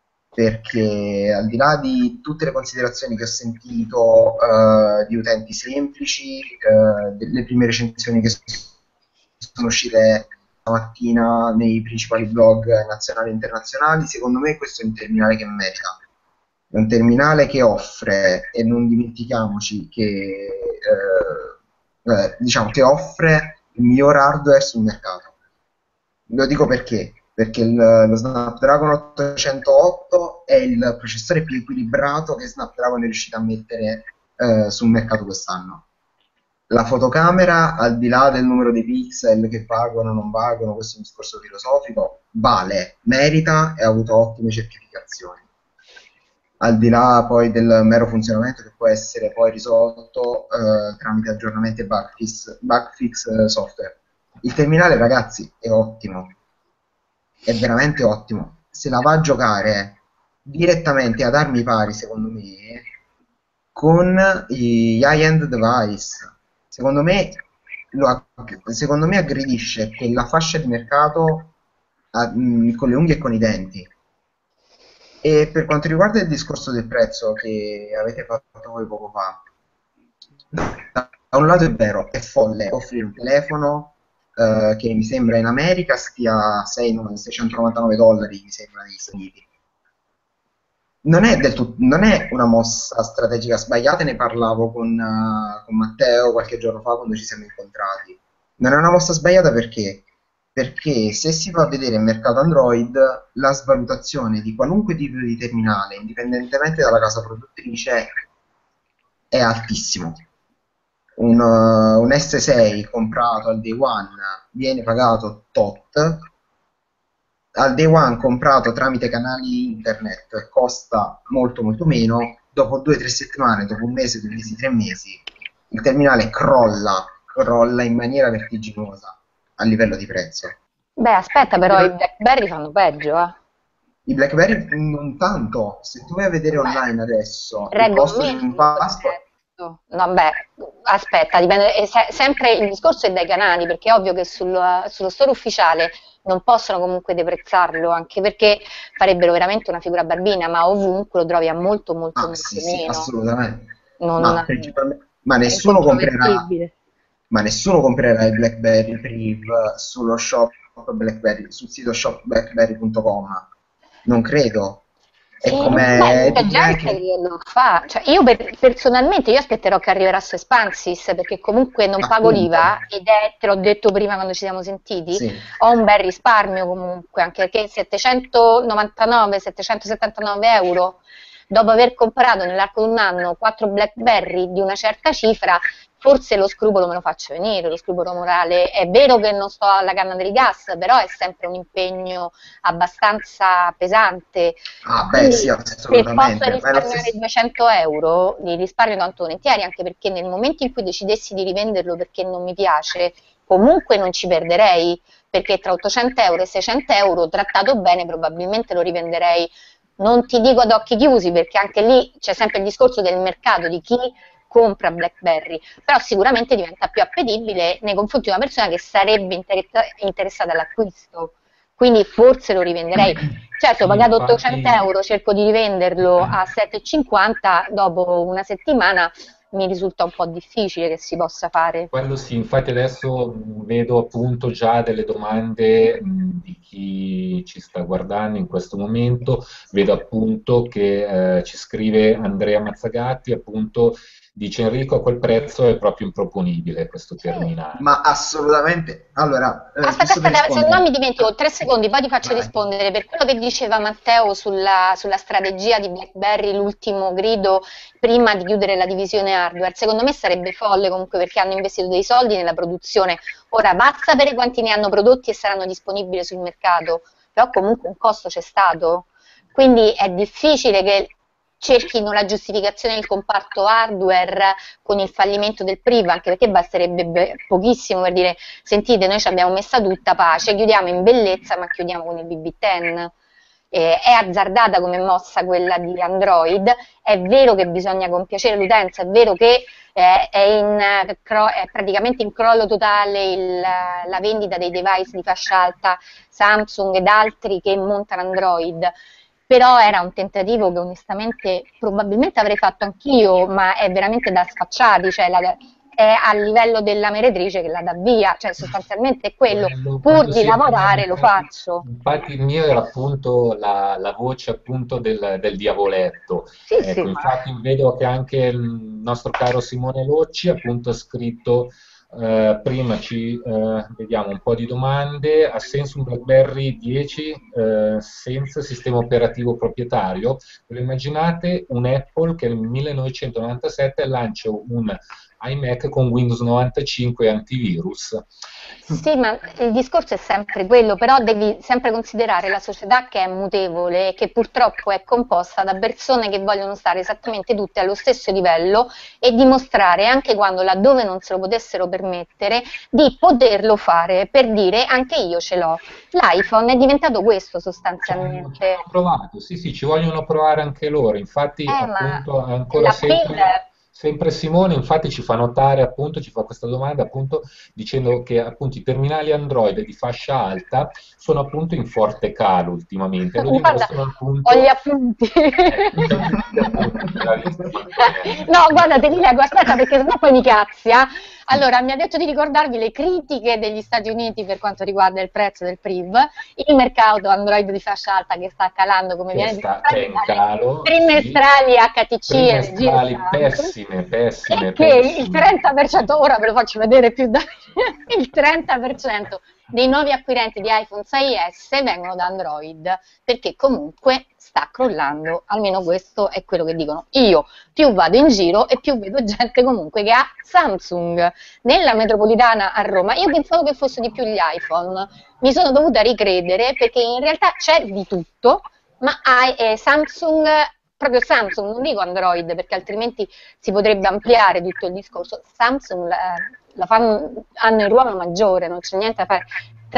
Perché al di là di tutte le considerazioni che ho sentito eh, di utenti semplici, eh, delle prime recensioni che sono uscite stamattina nei principali blog nazionali e internazionali, secondo me questo è un terminale che merita. È un terminale che offre, e non dimentichiamoci che eh, eh, diciamo che offre il miglior hardware sul mercato. Lo dico perché? Perché il- lo Snapdragon ottocentotto è il processore più equilibrato che Snapdragon è riuscito a mettere eh, sul mercato quest'anno. La fotocamera, al di là del numero di pixel che valgono o non valgono, questo è un discorso filosofico, vale, merita e ha avuto ottime certificazioni. Al di là poi del mero funzionamento che può essere poi risolto eh, tramite aggiornamenti e bug fix, bug fix, eh, software. Il terminale, ragazzi, è ottimo, è veramente ottimo. Se la va a giocare direttamente ad armi pari, secondo me, con gli high-end device. Secondo me, lo ag- secondo me aggredisce quella fascia di mercato a- mh, con le unghie e con i denti. E per quanto riguarda il discorso del prezzo che avete fatto voi poco fa, da un lato è vero, è folle offrire un telefono eh, che mi sembra in America stia a seicentonovantanove dollari, mi sembra negli Stati Uniti. Non è, del tut- non è una mossa strategica sbagliata, ne parlavo con, eh, con Matteo qualche giorno fa quando ci siamo incontrati. Non è una mossa sbagliata perché? Perché se si va a vedere il mercato Android, la svalutazione di qualunque tipo di terminale, indipendentemente dalla casa produttrice, è altissimo. Un, uh, un S sei comprato al day one viene pagato tot, al day one comprato tramite canali internet costa molto molto meno, dopo due o tre settimane, dopo un mese, due mesi, tre mesi, il terminale crolla, crolla in maniera vertiginosa a livello di prezzo. Beh, aspetta, però i BlackBerry fanno peggio, eh. I BlackBerry non tanto, se tu vai a vedere online adesso il Reggono costo di meno un il passport, prezzo. No, beh, aspetta, dipende, è se- sempre il discorso è dai canali, perché è ovvio che sul- sullo store ufficiale non possono comunque deprezzarlo, anche perché farebbero veramente una figura barbina, ma ovunque lo trovi a molto, molto, ah molto sì sì, meno. assolutamente, Non, ma, principalmente, ma è nessuno comprerà, incontrovertibile. ma nessuno comprerà il BlackBerry Priv sullo shop BlackBerry, sul sito shop blackberry punto com, non credo. È E, beh, come c'è dire gente anche che lo fa, cioè, io per- personalmente io aspetterò che arriverà su Expansis perché comunque non pago appunto, l'I V A ed è, te l'ho detto prima quando ci siamo sentiti, sì. ho un bel risparmio comunque, anche perché settecentonovantanove settecentosettantanove euro dopo aver comprato nell'arco di un anno quattro BlackBerry di una certa cifra, forse lo scrupolo me lo faccio venire, lo scrupolo morale. È vero che non sto alla canna del gas, però è sempre un impegno abbastanza pesante. Ah beh sì, Quindi se posso assolutamente, ma è lo risparmiare stesso. duecento euro, li risparmio tanto volentieri, anche perché nel momento in cui decidessi di rivenderlo perché non mi piace, comunque non ci perderei, perché tra ottocento euro e seicento euro trattato bene probabilmente lo rivenderei Non ti dico ad occhi chiusi, perché anche lì c'è sempre il discorso del mercato, di chi compra BlackBerry, però sicuramente diventa più appetibile nei confronti di una persona che sarebbe interessa interessata all'acquisto, quindi forse lo rivenderei. Certo, ho Sì, pagato ottocento infatti, euro, cerco di rivenderlo a sette e cinquanta, dopo una settimana mi risulta un po' difficile che si possa fare. quello sì, infatti adesso mh, vedo appunto già delle domande mh, di chi ci sta guardando in questo momento, vedo appunto che eh, ci scrive Andrea Mazzagatti, appunto dice Enrico a quel prezzo è proprio improponibile questo Sì. terminale. Ma assolutamente. Allora, eh, Aspetta, giusto per aspetta, se no mi rispondere. dimentico, tre secondi, poi ti faccio Vai. rispondere. Per quello che diceva Matteo sulla, sulla strategia di BlackBerry, l'ultimo grido, prima di chiudere la divisione hardware, secondo me sarebbe folle comunque, perché hanno investito dei soldi nella produzione. Ora, va a sapere quanti ne hanno prodotti e saranno disponibili sul mercato, però comunque un costo c'è stato. Quindi è difficile che cerchino la giustificazione del comparto hardware con il fallimento del primo, anche perché basterebbe be- pochissimo per dire: sentite, noi ci abbiamo messa tutta, pace, chiudiamo in bellezza, ma chiudiamo con il B B dieci. Eh, è azzardata come mossa quella di Android, è vero che bisogna compiacere l'utenza, è vero che eh, è, in, eh, cro- è praticamente in crollo totale il- la vendita dei device di fascia alta Samsung ed altri che montano Android, però era un tentativo che onestamente probabilmente avrei fatto anch'io, ma è veramente da sfacciati, cioè la- è a livello della meretrice che la dà via, cioè sostanzialmente è quello, Quello, pur quello di sì, lavorare lo infatti, faccio. infatti il mio era appunto la, la voce appunto del, del diavoletto. Sì, sì, Ecco, ma infatti vedo che anche il nostro caro Simone Locci appunto ha scritto, eh, prima ci eh, vediamo un po' di domande, ha senso un BlackBerry dieci eh, senza sistema operativo proprietario? Ve lo immaginate un Apple che nel millenovecentonovantasette lancia un iMac con Windows novantacinque e antivirus? sì, ma il discorso è sempre quello, però devi sempre considerare la società che è mutevole e che purtroppo è composta da persone che vogliono stare esattamente tutte allo stesso livello e dimostrare, anche quando laddove non se lo potessero permettere, di poterlo fare, per dire anche io ce l'ho. L'iPhone è diventato questo Ci hanno, ci sostanzialmente. hanno provato, sì, sì, ci vogliono provare anche loro. Infatti, Eh, ma appunto, ancora l'appeal. sempre, sempre Simone, infatti, ci fa notare, appunto, ci fa questa domanda, appunto, dicendo che appunto i terminali Android di fascia alta sono appunto in forte calo ultimamente. Lo Guarda, dimostrano ho gli appunto. appunti. Ecco, c'è tutti gli appunti, bravissima Antonella. No, guarda, te li leggo, aspetta, perché sennò poi mi cazzi, eh. Allora, mi ha detto di ricordarvi le critiche degli Stati Uniti per quanto riguarda il prezzo del priv, il mercato Android di fascia alta che sta calando, come Che, viene sta, che è dimostrato in dalle calo, sì. trimestrali H T C e L G e Trimestrali Samsung, pessime, e pessime, che il pessime. trenta per cento, ora ve lo faccio vedere più da il trenta per cento dei nuovi acquirenti di iPhone sei S vengono da Android, perché comunque sta crollando, almeno questo è quello che dicono. Io più vado in giro e più vedo gente comunque che ha Samsung. Nella metropolitana a Roma io pensavo che fosse di più gli iPhone, mi sono dovuta ricredere perché in realtà c'è di tutto, ma hai eh, Samsung, proprio Samsung, non dico Android perché altrimenti si potrebbe ampliare tutto il discorso. Samsung la, la fanno, hanno il ruolo maggiore, non c'è niente da fare.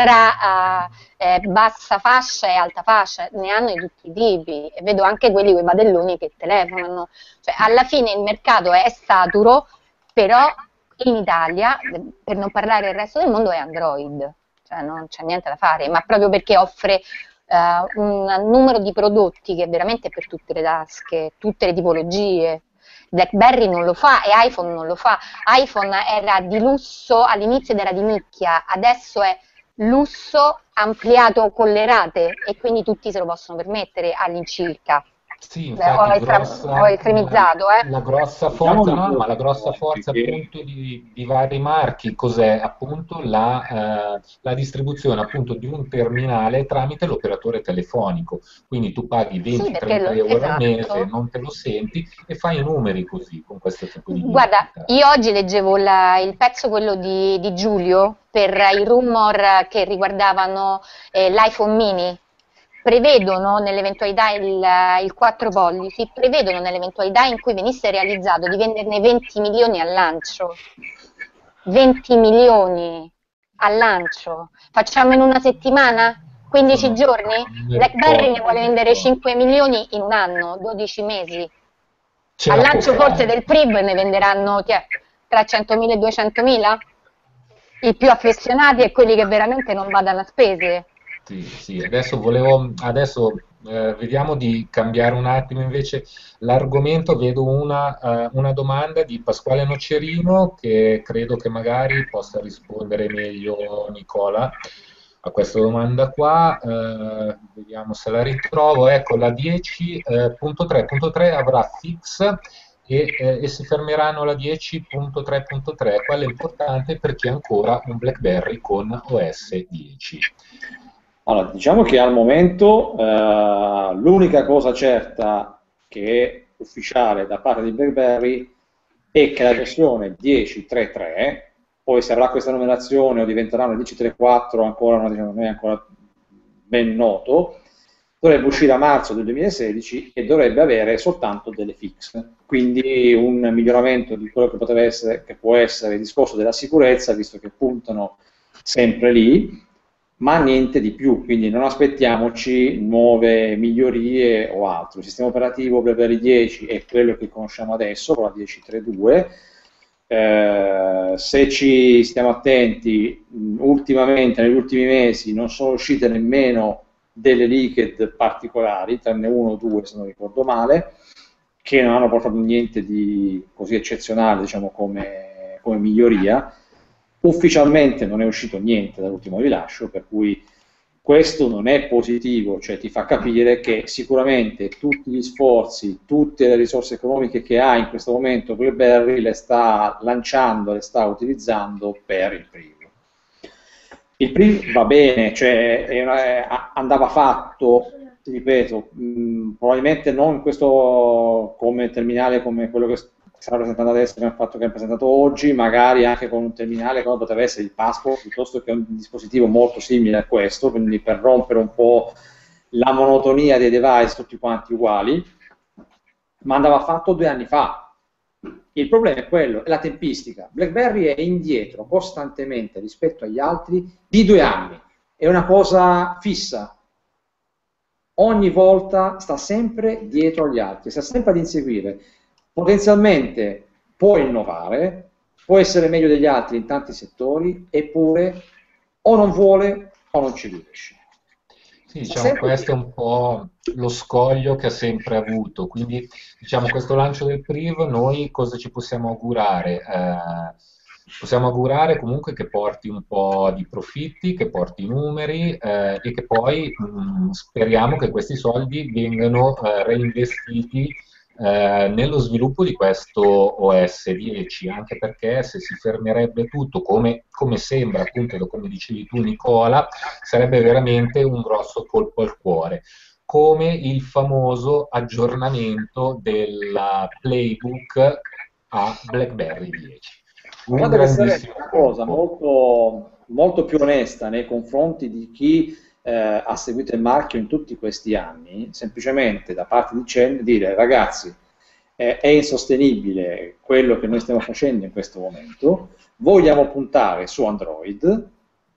Tra uh, eh, bassa fascia e alta fascia ne hanno di tutti i tipi, e vedo anche quelli con i badelloni che telefonano, cioè alla fine il mercato è saturo, però in Italia, per non parlare del resto del mondo, è Android, cioè non c'è niente da fare, ma proprio perché offre uh, un numero di prodotti che è veramente per tutte le tasche, tutte le tipologie. BlackBerry non lo fa e iPhone non lo fa. iPhone era di lusso all'inizio ed era di nicchia, adesso è lusso ampliato con le rate e quindi tutti se lo possono permettere all'incirca. Sì, Beh, ho, infatti estra- ho grossa, la, estremizzato, eh. la grossa Diciamo forza, una no, ma la cosa grossa oggi, forza che appunto di, di vari marchi, cos'è? Appunto la, eh, la distribuzione appunto di un terminale tramite l'operatore telefonico. Quindi tu paghi Sì, perché venti trenta lo, euro al mese, esatto. non te lo senti e fai i numeri così, con questo tipo di Guarda, vendita. io oggi leggevo la- il pezzo quello di, di Giulio per i rumor che riguardavano eh, l'iPhone mini. Prevedono nell'eventualità il, il quattro pollici, prevedono nell'eventualità in cui venisse realizzato di venderne venti milioni al lancio. venti milioni al lancio. Facciamo in una settimana? quindici No, giorni? non mi BlackBerry ne ricordo, vuole non mi vendere ricordo. cinque milioni in un anno, dodici mesi. Ce Al la può lancio forse fare. del PRIV ne venderanno che è, tra centomila e duecentomila? I più affezionati e quelli che veramente non vadano a spese. Sì, sì, adesso volevo, adesso eh, vediamo di cambiare un attimo invece l'argomento. Vedo una, eh, una domanda di Pasquale Nocerino che credo che magari possa rispondere meglio Nicola a questa domanda qua. Eh, vediamo se la ritrovo. Ecco, la dieci punto tre punto tre avrà fix e, eh, e si fermeranno alla dieci punto tre punto tre. Quello è importante per chi ha ancora un BlackBerry con O S dieci. Allora, diciamo che al momento eh, l'unica cosa certa che è ufficiale da parte di BlackBerry è che la versione dieci punto tre punto tre, poi se avrà questa numerazione o diventerà una dieci punto tre punto quattro ancora non diciamo, non è ancora ben noto, dovrebbe uscire a marzo del duemilasedici e dovrebbe avere soltanto delle fix, quindi un miglioramento di quello che potrebbe essere, che può essere il discorso della sicurezza, visto che puntano sempre lì, ma niente di più, quindi non aspettiamoci nuove migliorie o altro. Il sistema operativo BlackBerry dieci è quello che conosciamo adesso, con la dieci punto tre punto due. Eh, se ci stiamo attenti, ultimamente, negli ultimi mesi, non sono uscite nemmeno delle leaked particolari, tranne uno o due se non ricordo male, che non hanno portato niente di così eccezionale, diciamo, come, come miglioria. Ufficialmente non è uscito niente dall'ultimo rilascio, per cui questo non è positivo, cioè ti fa capire che sicuramente tutti gli sforzi, tutte le risorse economiche che ha in questo momento BlackBerry le sta lanciando, le sta utilizzando per il PRIV. Il PRIV va bene, cioè è una, è, andava fatto, ti ripeto, mh, probabilmente non in questo come terminale come quello che sta presentando adesso, che abbiamo fatto, che abbiamo presentato oggi, magari anche con un terminale come potrebbe essere il Passport, piuttosto che un dispositivo molto simile a questo, quindi per rompere un po' la monotonia dei device tutti quanti uguali, ma andava fatto due anni fa. Il problema è quello, è la tempistica. BlackBerry è indietro costantemente rispetto agli altri di due anni, è una cosa fissa. Ogni volta sta sempre dietro agli altri, sta sempre ad inseguire. Potenzialmente può innovare, può essere meglio degli altri in tanti settori, eppure o non vuole o non ci riesce. Sì, diciamo, questo è un po' lo scoglio che ha sempre avuto, quindi diciamo questo lancio del PRIV noi cosa ci possiamo augurare? Eh, possiamo augurare comunque che porti un po' di profitti, che porti numeri eh, e che poi mh, speriamo che questi soldi vengano eh, reinvestiti eh, nello sviluppo di questo O S dieci, anche perché se si fermerebbe tutto come, come sembra, appunto, come dicevi tu Nicola, sarebbe veramente un grosso colpo al cuore, come il famoso aggiornamento della Playbook a BlackBerry dieci. Un Guarda che sarebbe grandissimo una cosa colpo. molto, molto più onesta nei confronti di chi eh, ha seguito il marchio in tutti questi anni, semplicemente da parte di Chen dire ragazzi eh, è insostenibile quello che noi stiamo facendo in questo momento, vogliamo puntare su Android,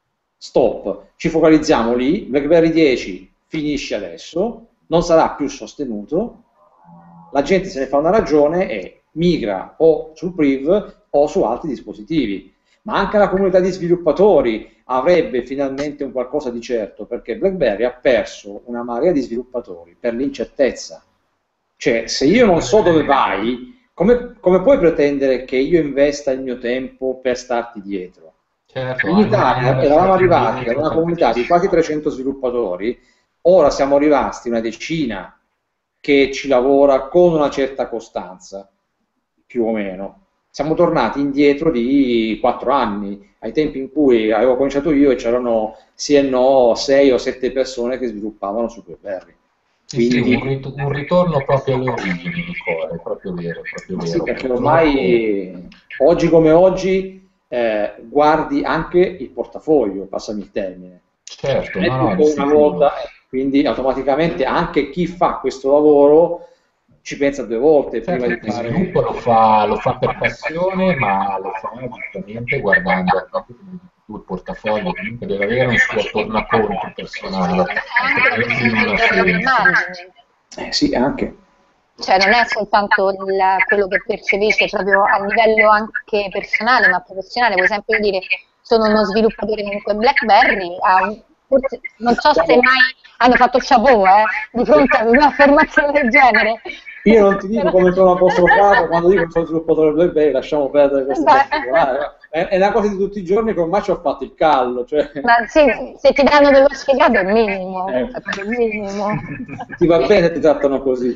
stop, ci focalizziamo lì, BlackBerry dieci finisce adesso, non sarà più sostenuto, la gente se ne fa una ragione e migra o sul PRIV o su altri dispositivi, ma anche la comunità di sviluppatori avrebbe finalmente un qualcosa di certo, perché BlackBerry ha perso una marea di sviluppatori per l'incertezza. Cioè, se io non so dove vai, come, come puoi pretendere che io investa il mio tempo per starti dietro? Certo, In Italia eravamo arrivati ad una comunità di quasi trecento sviluppatori, ora siamo arrivati a una decina che ci lavora con una certa costanza, più o meno. Siamo tornati indietro di quattro anni, ai tempi in cui avevo cominciato io e c'erano sì e no sei o sette persone che sviluppavano su BlackBerry. Sì, Quindi, sì, un, rit- un ritorno proprio alle origini, Nicola, è proprio vero, è proprio ma vero. sì, perché Purtroppo, ormai, oggi come oggi, eh, guardi anche il portafoglio, passami il termine. certo, Non è no, più no, di come una sicuro. volta, quindi automaticamente anche chi fa questo lavoro ci pensa due volte prima Certo, di chi fare. sviluppa lo fa, lo fa per passione, ma lo fa giustamente guardando appunto, come dici il portafoglio comunque deve avere un suo tornaconto personale, altrimenti non ha senso. Eh sì, anche. Cioè non è soltanto il, quello che percepisce proprio a livello anche personale ma professionale, puoi sempre dire sono uno sviluppatore comunque BlackBerry, ha un, forse, non so se mai hanno fatto chapeau eh, di fronte ad un'affermazione del genere. Io non ti dico come sono apostrofato quando dico che sono sviluppatore BlackBerry, lasciamo perdere questo particolare. È, è una cosa di tutti i giorni che ormai ci ho fatto il callo. Cioè. Ma sì, se ti danno dello spiegato è il minimo, eh. è il minimo. Ti va bene se ti trattano così.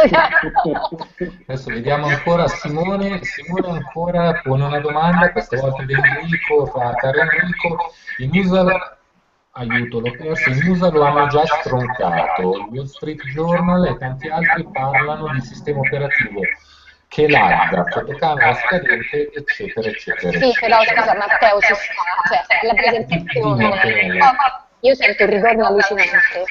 Adesso vediamo ancora Simone. Simone ancora pone una domanda, questa volta di Enrico, fa: caro Enrico, in USA... aiuto, l'ho perso, in U S A lo hanno già stroncato, il Wall Street Journal e tanti altri parlano di sistema operativo che lagga, fotocamera scadente, eccetera, eccetera. Sì, però scusa Matteo, ci sta, cioè, la presentazione, oh, io sento un ritorno allucinante.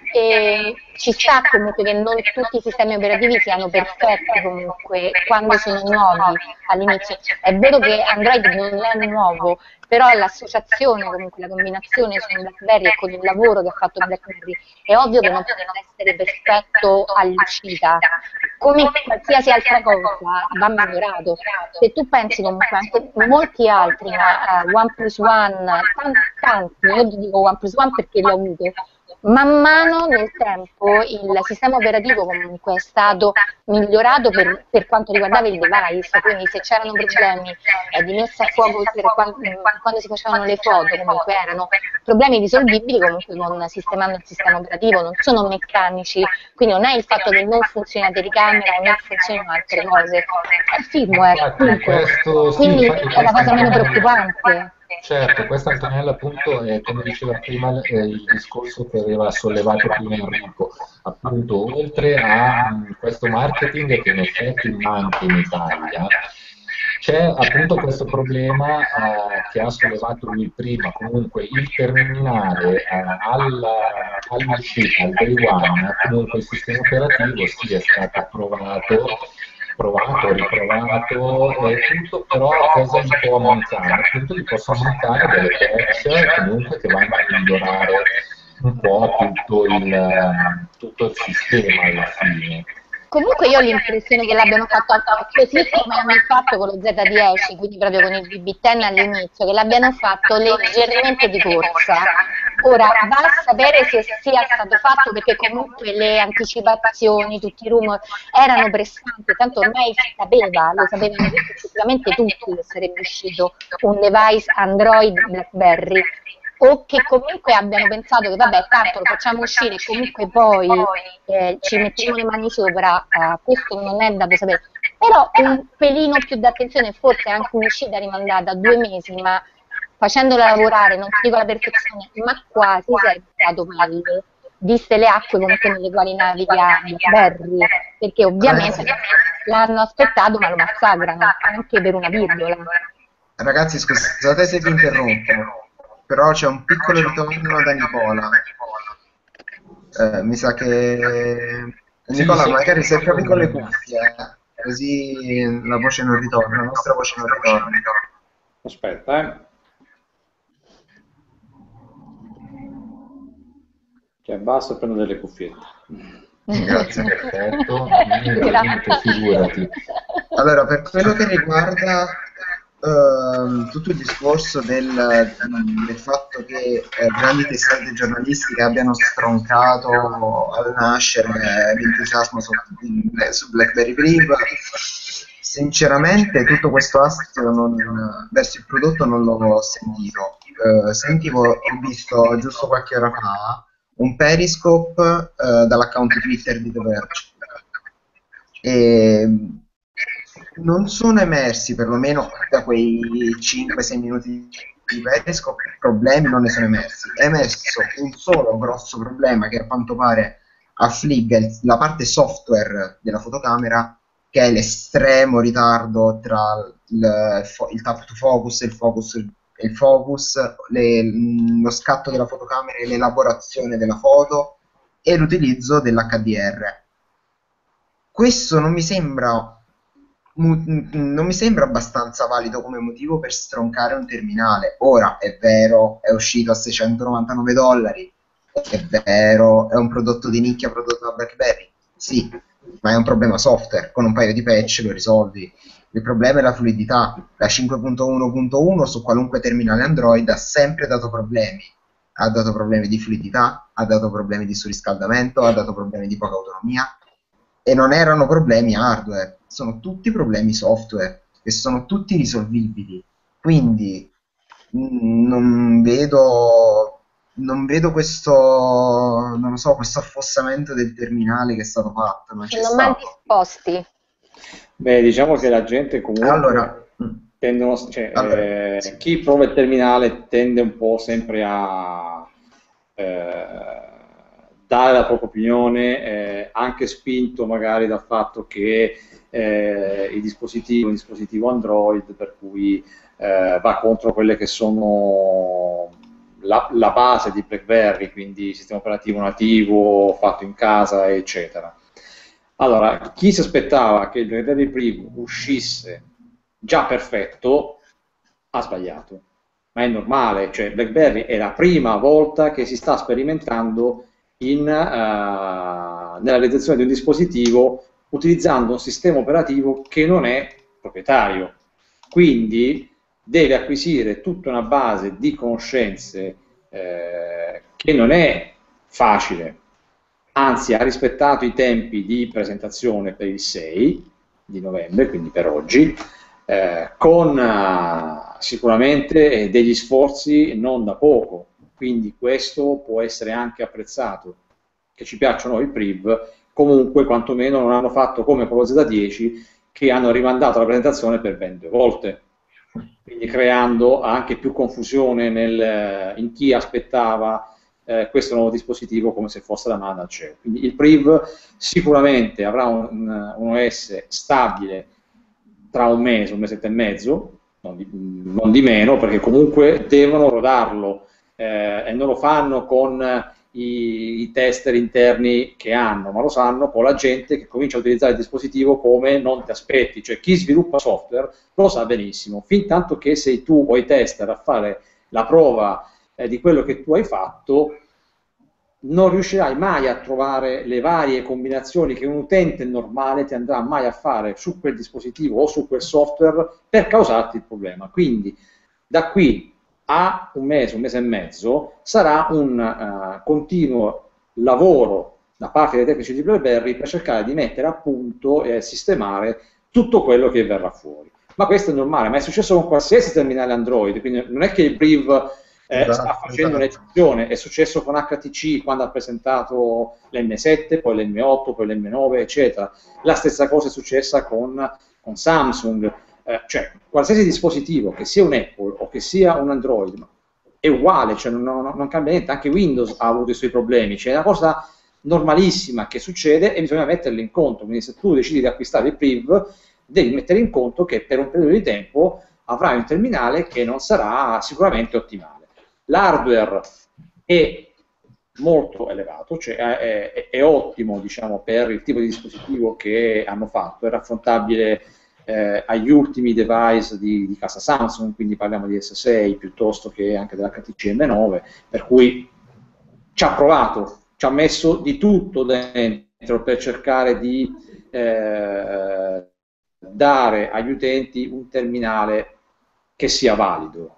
E ci sta comunque che non tutti i sistemi operativi siano perfetti comunque quando sono nuovi all'inizio. È vero che Android non è nuovo, però l'associazione, comunque la combinazione su BlackBerry e con il lavoro che ha fatto BlackBerry è ovvio che non può essere perfetto all'uscita. Come qualsiasi altra cosa va migliorato. Se tu pensi comunque anche molti altri, ma uh, OnePlus One, tanti, tanti, io ti dico OnePlus One perché l'ho avuto, man mano nel tempo il sistema operativo comunque è stato migliorato per, per quanto riguardava il device, quindi se c'erano problemi eh, di messa a fuoco per quando, quando si facevano le foto, comunque erano problemi risolvibili comunque con sistemando il sistema operativo, non sono meccanici, quindi non è il fatto che non funziona la telecamera o non funzionano altre cose, è il firmware, appunto. Quindi è la cosa meno preoccupante. Certo, questa Antonella appunto è, come diceva prima, eh, il discorso che aveva sollevato prima Enrico, appunto oltre a mh, questo marketing che in effetti manca in Italia, c'è appunto questo problema eh, che ha sollevato lui prima, comunque il terminale eh, all'uscita, al day one, comunque il sistema operativo sì è stato approvato, provato, riprovato e tutto, però cosa gli può mancare? Appunto gli possono mancare delle patch comunque che vanno a migliorare un po' tutto il, tutto il sistema alla fine. Comunque io ho l'impressione che l'abbiano fatto così come hanno fatto con lo Z dieci, quindi proprio con il B B dieci all'inizio, che l'abbiano fatto leggermente di corsa. Ora, va a sapere se sia stato fatto perché comunque le anticipazioni, tutti i rumor erano pressanti, tanto ormai si sapeva, lo sapevano effettivamente tutti che sarebbe uscito un device Android BlackBerry, o che comunque abbiano pensato che vabbè tanto lo facciamo uscire e comunque poi eh, ci mettiamo le mani sopra, uh, questo non è dato sapere, però un pelino più d'attenzione, forse anche un'uscita rimandata a due mesi, ma facendola lavorare, non ti dico alla perfezione, ma quasi sarebbe stato meglio, viste le acque comunque nelle quali naviga BlackBerry, perché ovviamente l'hanno aspettato ma lo massacrano, anche per una virgola. Ragazzi, scusate se vi interrompo, però c'è un piccolo ritorno da Nicola. Eh, mi sa che... Nicola, sì, magari sei proprio con le cuffie, così la voce non ritorna, la nostra voce non ritorna. Aspetta, eh. Cioè, basta prendere delle cuffiette. Grazie. Perfetto, niente, figurati. Allora, per quello che riguarda Uh, tutto il discorso del, del fatto che eh, grandi testate giornalistiche abbiano stroncato al nascere l'entusiasmo su, su BlackBerry Brive, sinceramente tutto questo astio non, verso il prodotto non l'ho sentito. Uh, sentivo, ho visto giusto qualche ora fa un Periscope uh, dall'account Twitter di The Verge e non sono emersi, perlomeno da quei cinque sei minuti di Periscope, problemi non ne sono emersi. È emerso un solo grosso problema che a quanto pare affligge la parte software della fotocamera, che è l'estremo ritardo tra il, il tap to focus e il focus, il focus le, lo scatto della fotocamera e l'elaborazione della foto e l'utilizzo dell'H D R. Questo non mi sembra non mi sembra abbastanza valido come motivo per stroncare un terminale. Ora, è vero, è uscito a seicentonovantanove dollari, è vero, è un prodotto di nicchia prodotto da BlackBerry, sì, ma è un problema software, con un paio di patch lo risolvi. Il problema è la fluidità. La cinque punto uno punto uno su qualunque terminale Android ha sempre dato problemi. Ha dato problemi di fluidità, ha dato problemi di surriscaldamento, ha dato problemi di poca autonomia, e non erano problemi hardware, sono tutti problemi software e sono tutti risolvibili. Quindi mh, non vedo, non vedo questo, non lo so, questo affossamento del terminale che è stato fatto, non c'è Sono mal stato. disposti. Beh, diciamo che la gente comunque Allora, tendono, cioè, allora, eh, sì. chi prova il terminale tende un po' sempre a eh, dare la propria opinione, eh, anche spinto magari dal fatto che eh, il dispositivo è un dispositivo Android, per cui eh, va contro quelle che sono la, la base di BlackBerry, quindi sistema operativo nativo, fatto in casa, eccetera. Allora, chi si aspettava che il BlackBerry Priv uscisse già perfetto ha sbagliato, ma è normale, cioè BlackBerry è la prima volta che si sta sperimentando in, uh, nella realizzazione di un dispositivo utilizzando un sistema operativo che non è proprietario, quindi deve acquisire tutta una base di conoscenze eh, che non è facile, anzi ha rispettato i tempi di presentazione per il sei di novembre, quindi per oggi, eh, con uh, sicuramente degli sforzi non da poco, quindi questo può essere anche apprezzato. Che ci piacciono i Priv, comunque quantomeno non hanno fatto come con lo Z dieci, che hanno rimandato la presentazione per ben due volte, quindi creando anche più confusione nel, in chi aspettava eh, questo nuovo dispositivo come se fosse la manna al cielo. Quindi il Priv sicuramente avrà un, un, un O S stabile tra un mese, un mesetto e mezzo, non di, non di meno, perché comunque devono rodarlo eh, e non lo fanno con i, i tester interni che hanno, ma lo sanno con la gente che comincia a utilizzare il dispositivo come non ti aspetti, cioè chi sviluppa software lo sa benissimo, fin tanto che sei tu o i tester a fare la prova eh, di quello che tu hai fatto, non riuscirai mai a trovare le varie combinazioni che un utente normale ti andrà mai a fare su quel dispositivo o su quel software per causarti il problema. Quindi da qui a un mese, un mese e mezzo sarà un uh, continuo lavoro da parte dei tecnici di BlackBerry per cercare di mettere a punto e sistemare tutto quello che verrà fuori. Ma questo è normale, ma è successo con qualsiasi terminale Android, quindi non è che il Priv Eh, esatto, sta facendo esatto. un'eccezione, è successo con H T C quando ha presentato l'M sette, poi l'M otto, poi l'M nove, eccetera. La stessa cosa è successa con, con Samsung, eh, cioè qualsiasi dispositivo, che sia un Apple o che sia un Android, è uguale, cioè non, non, non cambia niente, anche Windows ha avuto i suoi problemi, cioè è una cosa normalissima che succede e bisogna metterla in conto, quindi se tu decidi di acquistare il Priv, devi mettere in conto che per un periodo di tempo avrai un terminale che non sarà sicuramente ottimale. L'hardware è molto elevato, cioè è, è, è ottimo diciamo, per il tipo di dispositivo che hanno fatto, è raffrontabile eh, agli ultimi device di, di casa Samsung, quindi parliamo di S sei piuttosto che anche dell'H T C M nove, per cui ci ha provato, ci ha messo di tutto dentro per cercare di eh, dare agli utenti un terminale che sia valido.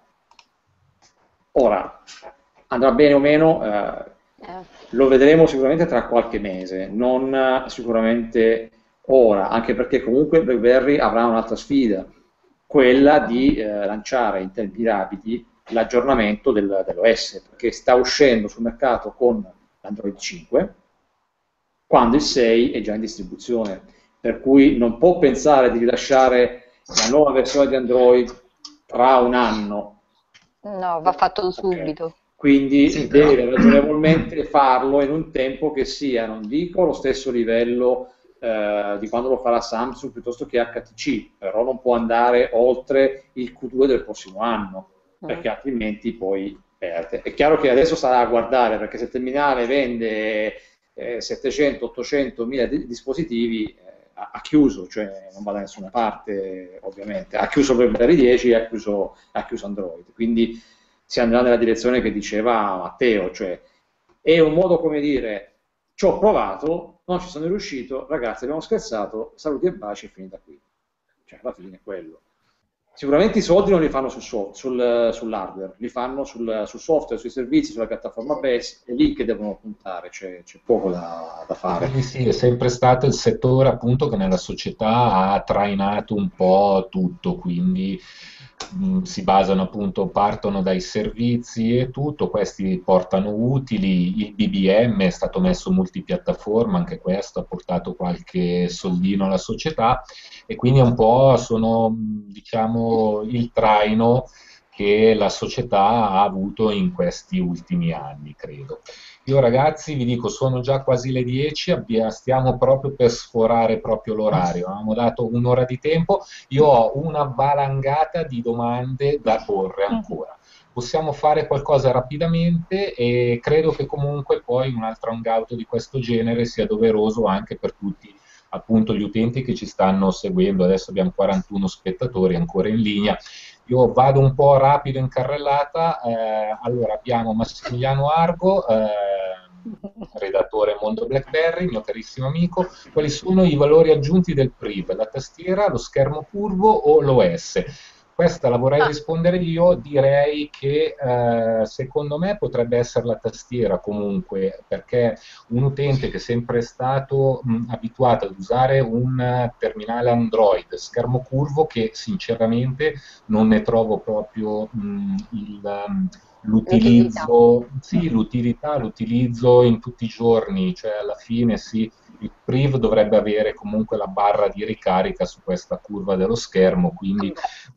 Ora, andrà bene o meno, eh, lo vedremo sicuramente tra qualche mese, non sicuramente ora, anche perché comunque BlackBerry avrà un'altra sfida, quella di eh, lanciare in tempi rapidi l'aggiornamento del, dell'O S, perché sta uscendo sul mercato con l'Android cinque, quando il sei è già in distribuzione, per cui non può pensare di rilasciare la nuova versione di Android tra un anno. No, va fatto subito. Okay. Quindi sì, deve però... ragionevolmente farlo in un tempo che sia, non dico lo stesso livello eh, di quando lo farà Samsung piuttosto che H T C, però non può andare oltre il Q due del prossimo anno, perché mm. altrimenti poi perde. È chiaro che adesso sarà a guardare, perché se il terminale vende eh, settecento ottocento mila di dispositivi, eh, ha, ha chiuso, cioè non va da nessuna parte ovviamente, ha chiuso BlackBerry dieci e ha chiuso, ha chiuso Android, quindi si andrà nella direzione che diceva Matteo, cioè è un modo come dire ci ho provato, non ci sono riuscito, ragazzi abbiamo scherzato, saluti e baci, è finita qui, cioè alla fine è quello. Sicuramente i soldi non li fanno sul, sul, sull'hardware, li fanno sul, sul software, sui servizi, sulla piattaforma base, è lì che devono puntare, c'è, c'è poco da, da fare. Sì, sì, è sempre stato il settore appunto che nella società ha trainato un po' tutto, quindi mh, si basano appunto, partono dai servizi e tutto, questi portano utili, il B B M è stato messo multipiattaforma, anche questo ha portato qualche soldino alla società e quindi un po' sono mh, diciamo il traino che la società ha avuto in questi ultimi anni, credo. Io ragazzi vi dico, sono già quasi le dieci, abbia- stiamo proprio per sforare proprio l'orario, avevamo dato un'ora di tempo, io ho una valangata di domande da porre ancora. Possiamo fare qualcosa rapidamente e credo che comunque poi un altro hangout di questo genere sia doveroso anche per tutti appunto gli utenti che ci stanno seguendo. Adesso abbiamo quarantuno spettatori ancora in linea. Io vado un po' rapido in carrellata, eh, allora abbiamo Massimiliano Argo, eh, redattore Mondo BlackBerry, mio carissimo amico. Quali sono i valori aggiunti del priv? La tastiera, lo schermo curvo o l'O S? Questa la vorrei rispondere io, direi che eh, secondo me potrebbe essere la tastiera comunque, perché un utente che è sempre stato mh, abituato ad usare un terminale Android schermo curvo, che sinceramente non ne trovo proprio mh, il, um, l'utilizzo, sì, l'utilità, l'utilizzo in tutti i giorni, cioè alla fine sì, il priv dovrebbe avere comunque la barra di ricarica su questa curva dello schermo, quindi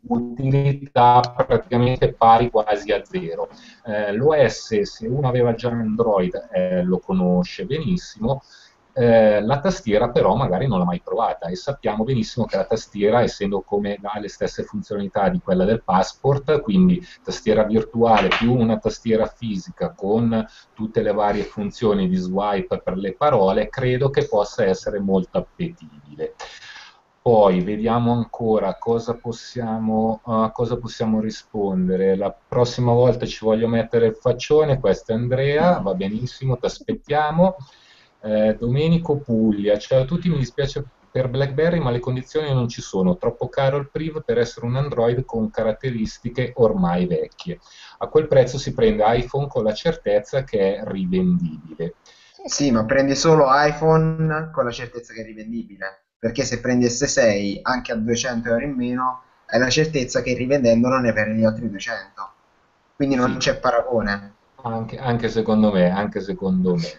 utilità praticamente pari quasi a zero. Eh, L'O S, se uno aveva già Android, eh, lo conosce benissimo. Eh, la tastiera però magari non l'ha mai provata e sappiamo benissimo che la tastiera, essendo come ha le stesse funzionalità di quella del passport, quindi tastiera virtuale più una tastiera fisica con tutte le varie funzioni di swipe per le parole, credo che possa essere molto appetibile. Poi vediamo ancora cosa possiamo, uh, cosa possiamo rispondere. La prossima volta ci voglio mettere il faccione, questo è Andrea, va benissimo, ti aspettiamo. Eh, Domenico Puglia, ciao a tutti, mi dispiace per BlackBerry ma le condizioni non ci sono, troppo caro il priv per essere un Android con caratteristiche ormai vecchie. A quel prezzo si prende iPhone con la certezza che è rivendibile. Sì, ma prendi solo iPhone con la certezza che è rivendibile, perché se prendi S sei anche a duecento euro in meno, hai la certezza che rivendendolo ne perdi gli altri duecento. Quindi non Sì, c'è paragone. anche, anche secondo me, anche secondo me.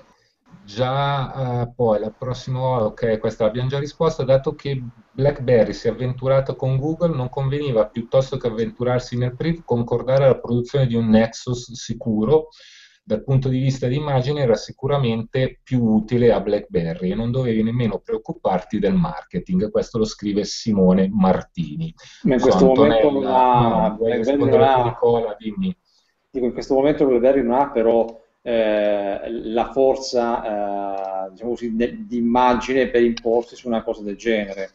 Già, eh, poi la prossima volta, ok, questa l'abbiamo già risposta, dato che BlackBerry si è avventurato con Google, non conveniva piuttosto che avventurarsi nel priv concordare la produzione di un Nexus sicuro, dal punto di vista di immagine era sicuramente più utile a BlackBerry e non dovevi nemmeno preoccuparti del marketing. Questo lo scrive Simone Martini. Ma in So, questo momento non Antonella, ha, no, vuoi BlackBerry non rispondere tu ha, Nicola? Dimmi. dico, in questo momento BlackBerry non ha però eh, la forza, eh, diciamo così, de- di immagine per imporsi su una cosa del genere.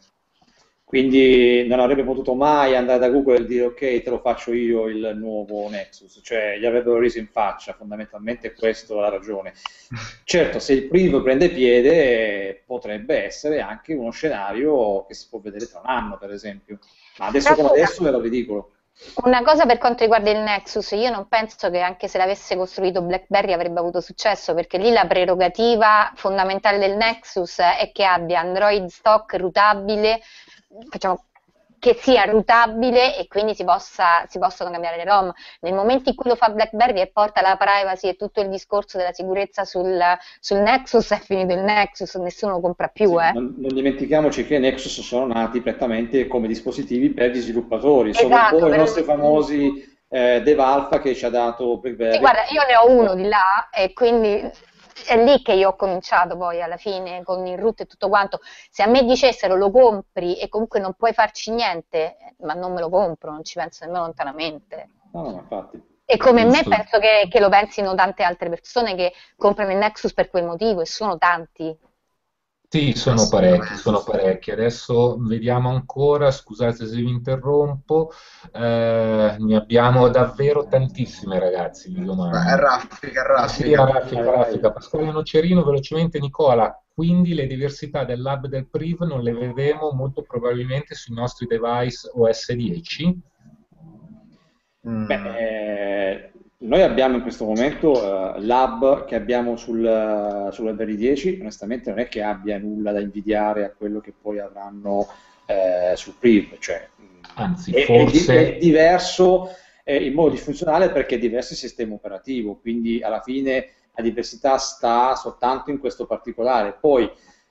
Quindi non avrebbe potuto mai andare da Google e dire ok, te lo faccio io il nuovo Nexus, cioè gli avrebbero riso in faccia, fondamentalmente questa è la ragione. Certo, se il privo prende piede potrebbe essere anche uno scenario che si può vedere tra un anno, per esempio, ma adesso come adesso era ridicolo. Una cosa per quanto riguarda il Nexus, io non penso che anche se l'avesse costruito BlackBerry avrebbe avuto successo, perché lì la prerogativa fondamentale del Nexus è che abbia Android stock routabile, facciamo, che sia routabile e quindi si, possa, si possono cambiare le ROM. Nel momento in cui lo fa BlackBerry e porta la privacy e tutto il discorso della sicurezza sul, sul Nexus, è finito il Nexus, nessuno lo compra più. Sì, Eh. non, non dimentichiamoci che i Nexus sono nati prettamente come dispositivi per gli sviluppatori, sono Esatto, un po' i per- nostri famosi eh, Devalfa che ci ha dato Sì, BlackBerry. guarda, io ne ho uno di là e quindi è lì che io ho cominciato poi alla fine con il root e tutto quanto. Se a me dicessero lo compri e comunque non puoi farci niente, ma non me lo compro, non ci penso nemmeno lontanamente. No, no, infatti. E come me Giusto. penso che, che lo pensino tante altre persone che comprano il Nexus per quel motivo e sono tanti. Sì, sono parecchi, sono parecchi. Adesso vediamo ancora, scusate se vi interrompo, eh, ne abbiamo davvero tantissime ragazzi di Beh, domande. raffica, Eh sì, a raffica. raffica, raffica. Pasquale Nocerino, velocemente Nicola, quindi le diversità del lab del Priv non le vedremo molto probabilmente sui nostri device O S dieci? Beh, Mm. eh, noi abbiamo in questo momento eh, l'hub che abbiamo sul, sul BlackBerry dieci, onestamente non è che abbia nulla da invidiare a quello che poi avranno eh, sul Priv, cioè mh, Anzi, è, è di- è forse diverso eh, in modo disfunzionale perché è diverso il sistema operativo, quindi alla fine la diversità sta soltanto in questo particolare. Poi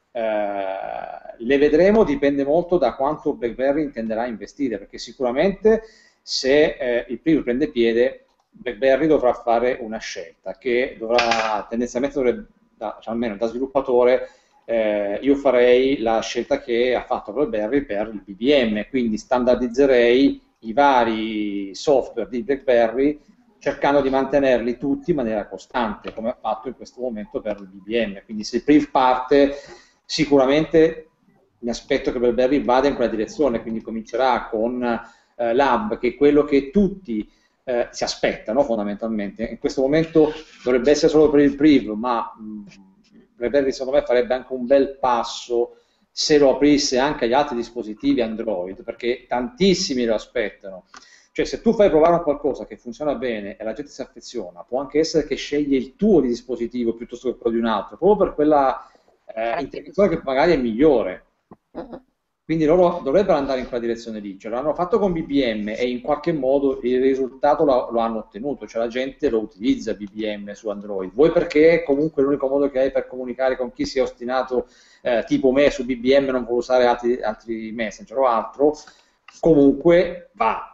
eh, le vedremo, dipende molto da quanto BlackBerry intenderà investire, perché sicuramente se eh, il Priv prende piede, BlackBerry dovrà fare una scelta che dovrà tendenzialmente, dovrebbe, da, cioè, almeno da sviluppatore, eh, io farei la scelta che ha fatto BlackBerry per il B B M, quindi standardizzerei i vari software di BlackBerry cercando di mantenerli tutti in maniera costante, come ha fatto in questo momento per il B B M. Quindi se il Priv parte, sicuramente mi aspetto che BlackBerry vada in quella direzione, quindi comincerà con eh, l'hub, che è quello che tutti eh, si aspettano fondamentalmente. In questo momento dovrebbe essere solo per il Priv, ma mh, BlackBerry secondo me farebbe anche un bel passo se lo aprisse anche agli altri dispositivi Android, perché tantissimi lo aspettano. Cioè, se tu fai provare un qualcosa che funziona bene e la gente si affeziona, può anche essere che sceglie il tuo di dispositivo piuttosto che quello di un altro, proprio per quella eh, integrazione che magari è migliore. Quindi loro dovrebbero andare in quella direzione lì, cioè l'hanno fatto con B B M e in qualche modo il risultato lo, lo hanno ottenuto, cioè la gente lo utilizza B B M su Android, vuoi perché comunque l'unico modo che hai per comunicare con chi si è ostinato eh, tipo me su B B M non vuole usare altri, altri messenger o altro, comunque va,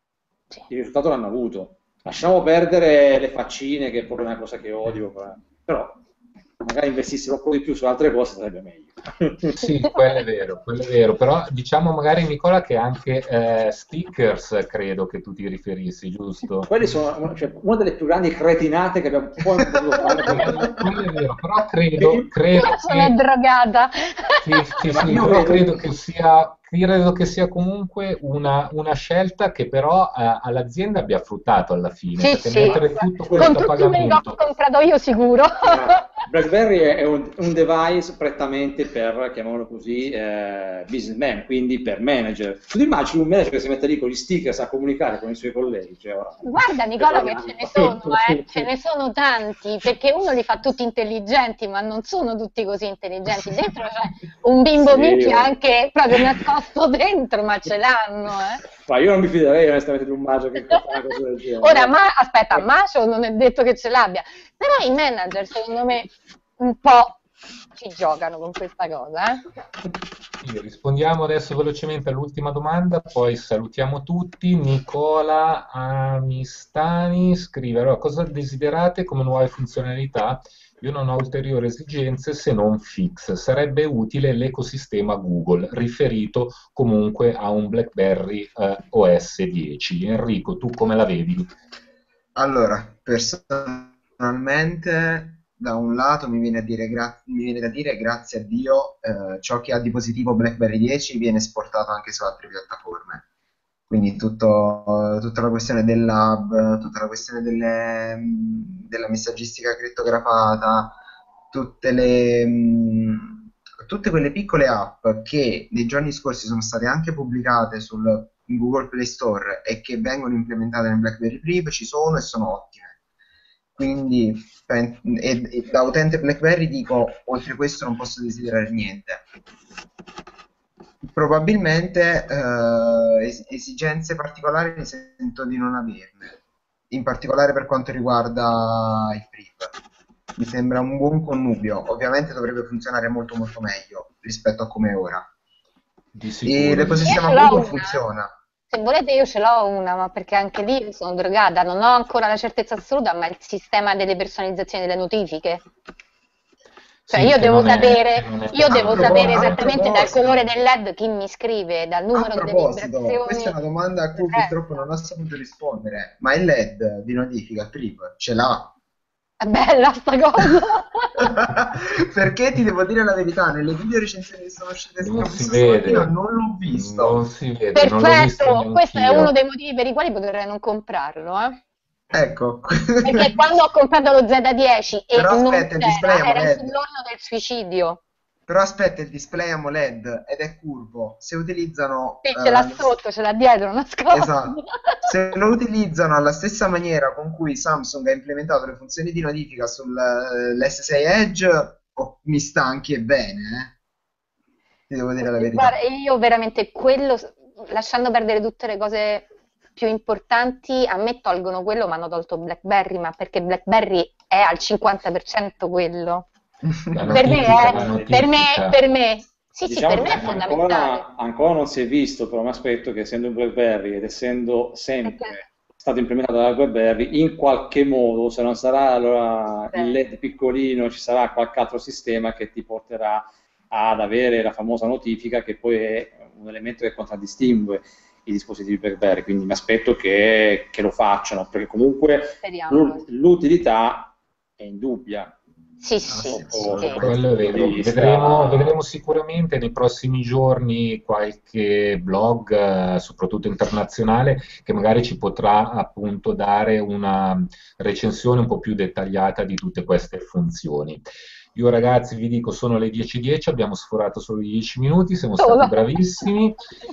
il risultato l'hanno avuto. Lasciamo perdere le faccine, che è proprio una cosa che odio, però magari investissero un po' di più su altre cose sarebbe meglio. sì, quello è vero, quello è vero, però diciamo magari Nicola che anche eh, stickers credo che tu ti riferissi, giusto? Quelli sono cioè, una delle più grandi cretinate che abbiamo poi potuto fare. Quello è vero, però credo, credo Io sono che... drogata. Sì, sì, sì, però credo che sia, credo che sia comunque una, una scelta che però eh, all'azienda abbia fruttato alla fine, Sì, perché sì, mettere tutto con questo a tutti quelli che ho pagamento. comprato io sicuro. BlackBerry è un, un device prettamente per, chiamiamolo così, eh, businessman, quindi per manager. Tu ti immagini un manager che si mette lì con gli stickers a comunicare con i suoi colleghi? Cioè, ora, Guarda Nicola che ce ne sono, eh, ce ne sono tanti, perché uno li fa tutti intelligenti, ma non sono tutti così intelligenti. Dentro c'è un bimbo Sì, minchia ma- anche proprio nascosto dentro, ma ce l'hanno, eh. ma io non mi fiderei onestamente di un manager che fa una cosa del genere. Ora, ma aspetta, Macio non è detto che ce l'abbia, però i manager secondo me un po' ci giocano con questa cosa, eh. Sì, rispondiamo adesso velocemente all'ultima domanda, poi salutiamo tutti. Nicola Amistani scrive: allora, cosa desiderate come nuove funzionalità? Io non ho ulteriori esigenze se non Fix. Sarebbe utile l'ecosistema Google, riferito comunque a un BlackBerry eh, O S dieci. Enrico, tu come la vedi? Allora, personalmente, da un lato mi viene, a dire gra- mi viene da dire grazie a Dio, eh, ciò che ha di positivo BlackBerry dieci viene esportato anche su altre piattaforme. Quindi tutto- tutta la questione dell'hub, tutta la questione delle, mh, della messaggistica crittografata, tutte le, mh, tutte quelle piccole app che nei giorni scorsi sono state anche pubblicate sul Google Play Store e che vengono implementate nel BlackBerry Priv ci sono e sono ottime. Quindi pen- e- e da utente BlackBerry dico, oltre questo non posso desiderare niente. Probabilmente eh, es- esigenze particolari ne sento di non averne, in particolare per quanto riguarda il Priv. Mi sembra un buon connubio, ovviamente dovrebbe funzionare molto molto meglio rispetto a come è ora. Di E sicuro, di l'ecosistema Io ce l'ho Google una. funziona. Se volete io ce l'ho una, ma perché anche lì sono drogata, non ho ancora la certezza assoluta, ma il sistema delle personalizzazioni delle notifiche. Cioè Sì, io che devo non è, sapere, che non è io A, devo facile. propo- sapere a esattamente dal colore proposito, del LED chi mi scrive, dal A numero delle proposito, questa è vibrazioni. una domanda a cui Eh, purtroppo non ho saputo rispondere, ma il L E D di notifica Trip ce l'ha? è bella sta cosa. Perché ti devo dire la verità, nelle video recensioni che sono uscite Non su si stamattina vede, non l'ho visto. non si vede, non l'ho visto Perfetto, questo è uno neanch'io. dei motivi per i quali potrei non comprarlo, eh. Ecco. Perché quando ho comprato lo Z dieci e Però non aspetta, il display c'era, era AMOLED. sull'orlo del suicidio. Però aspetta, il display AMOLED ed è curvo. Se utilizzano Sì, ce l'ha eh, lo s- sotto, ce l'ha dietro, nascosto. esatto. Se lo utilizzano alla stessa maniera con cui Samsung ha implementato le funzioni di notifica sull'S sei Edge, oh, mi stanchi e bene, eh. Ti devo dire la Guarda, verità. io veramente quello, lasciando perdere tutte le cose più importanti, a me tolgono quello, ma hanno tolto BlackBerry, ma perché BlackBerry è al cinquanta per cento quello. La Per me notifica, è, la per me, notifica. per me, sì, sì, per Diciamo me che è fondamentale. ancora, ancora non si è visto, però mi aspetto che essendo un BlackBerry ed essendo Perché, sempre stato implementato dalla BlackBerry, in qualche modo, se non sarà allora il eh, L E D piccolino, ci sarà qualche altro sistema che ti porterà ad avere la famosa notifica, che poi è un elemento che contraddistingue i dispositivi BlackBerry, quindi mi aspetto che, che lo facciano, perché comunque speriamo. l'u- l'utilità è indubbia. Sì, No, sì, sì, Sotto, sì. sotto Quello questo è punto di vero. Vedremo, vista. vedremo sicuramente nei prossimi giorni qualche blog, eh, soprattutto internazionale, che magari ci potrà appunto dare una recensione un po' più dettagliata di tutte queste funzioni. Io ragazzi vi dico, sono le dieci e dieci, abbiamo sforato solo i dieci minuti, siamo stati Solo. bravissimi.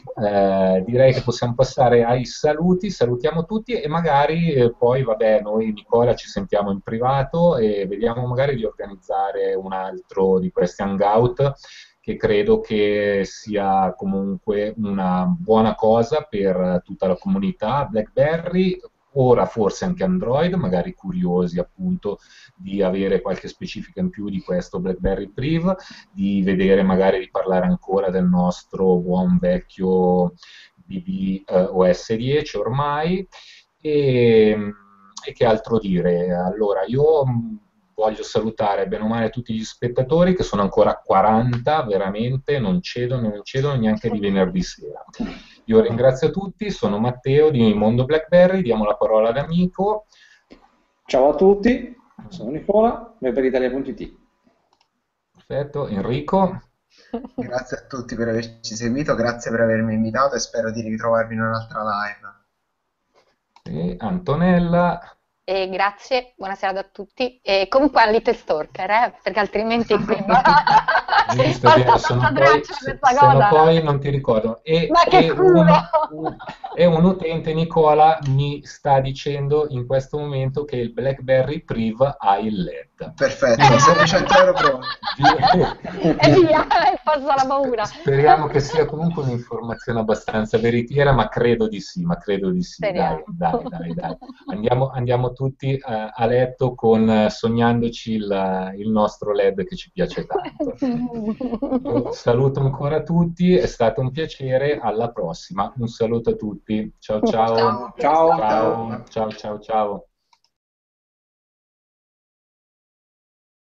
Eh, direi che possiamo passare ai saluti, salutiamo tutti e magari eh, poi, vabbè, noi Nicola ci sentiamo in privato e vediamo magari di organizzare un altro di questi hangout che credo che sia comunque una buona cosa per tutta la comunità BlackBerry, ora forse anche Android, magari curiosi appunto di avere qualche specifica in più di questo BlackBerry Priv, di vedere magari di parlare ancora del nostro buon vecchio B B eh, O S dieci ormai. E, e che altro dire? Allora, io mh, voglio salutare bene o male tutti gli spettatori che sono ancora quaranta, veramente non cedono, non cedono neanche di venerdì sera. Io ringrazio tutti, sono Matteo di Mondo BlackBerry, diamo la parola ad Amico. Ciao a tutti, sono Nicola, webberitalia punto it. Perfetto, Enrico. Grazie a tutti per averci seguito, grazie per avermi invitato e spero di ritrovarvi in un'altra live. E Antonella. E grazie, buonasera a tutti. E comunque a Little Stalker, eh, perché altrimenti qui va- Giusto, è vero, passa se no sotto poi, traccia se, questa se no cosa. poi non ti ricordo. E, Ma che e culo! un, un- e un utente, Nicola, mi sta dicendo in questo momento che il BlackBerry Priv ha il L E D. Perfetto, settecento euro pronti. E via, e passa la paura. Speriamo che sia comunque un'informazione abbastanza veritiera, ma credo di sì, ma credo di sì. Dai, Speriamo. dai, dai, dai. Andiamo, andiamo tutti eh, a letto con, eh, sognandoci il, il nostro L E D che ci piace tanto. Io saluto ancora tutti, è stato un piacere, alla prossima. Un saluto a tutti. Ciao ciao. Ciao. Ciao. Ciao, ciao, ciao, ciao.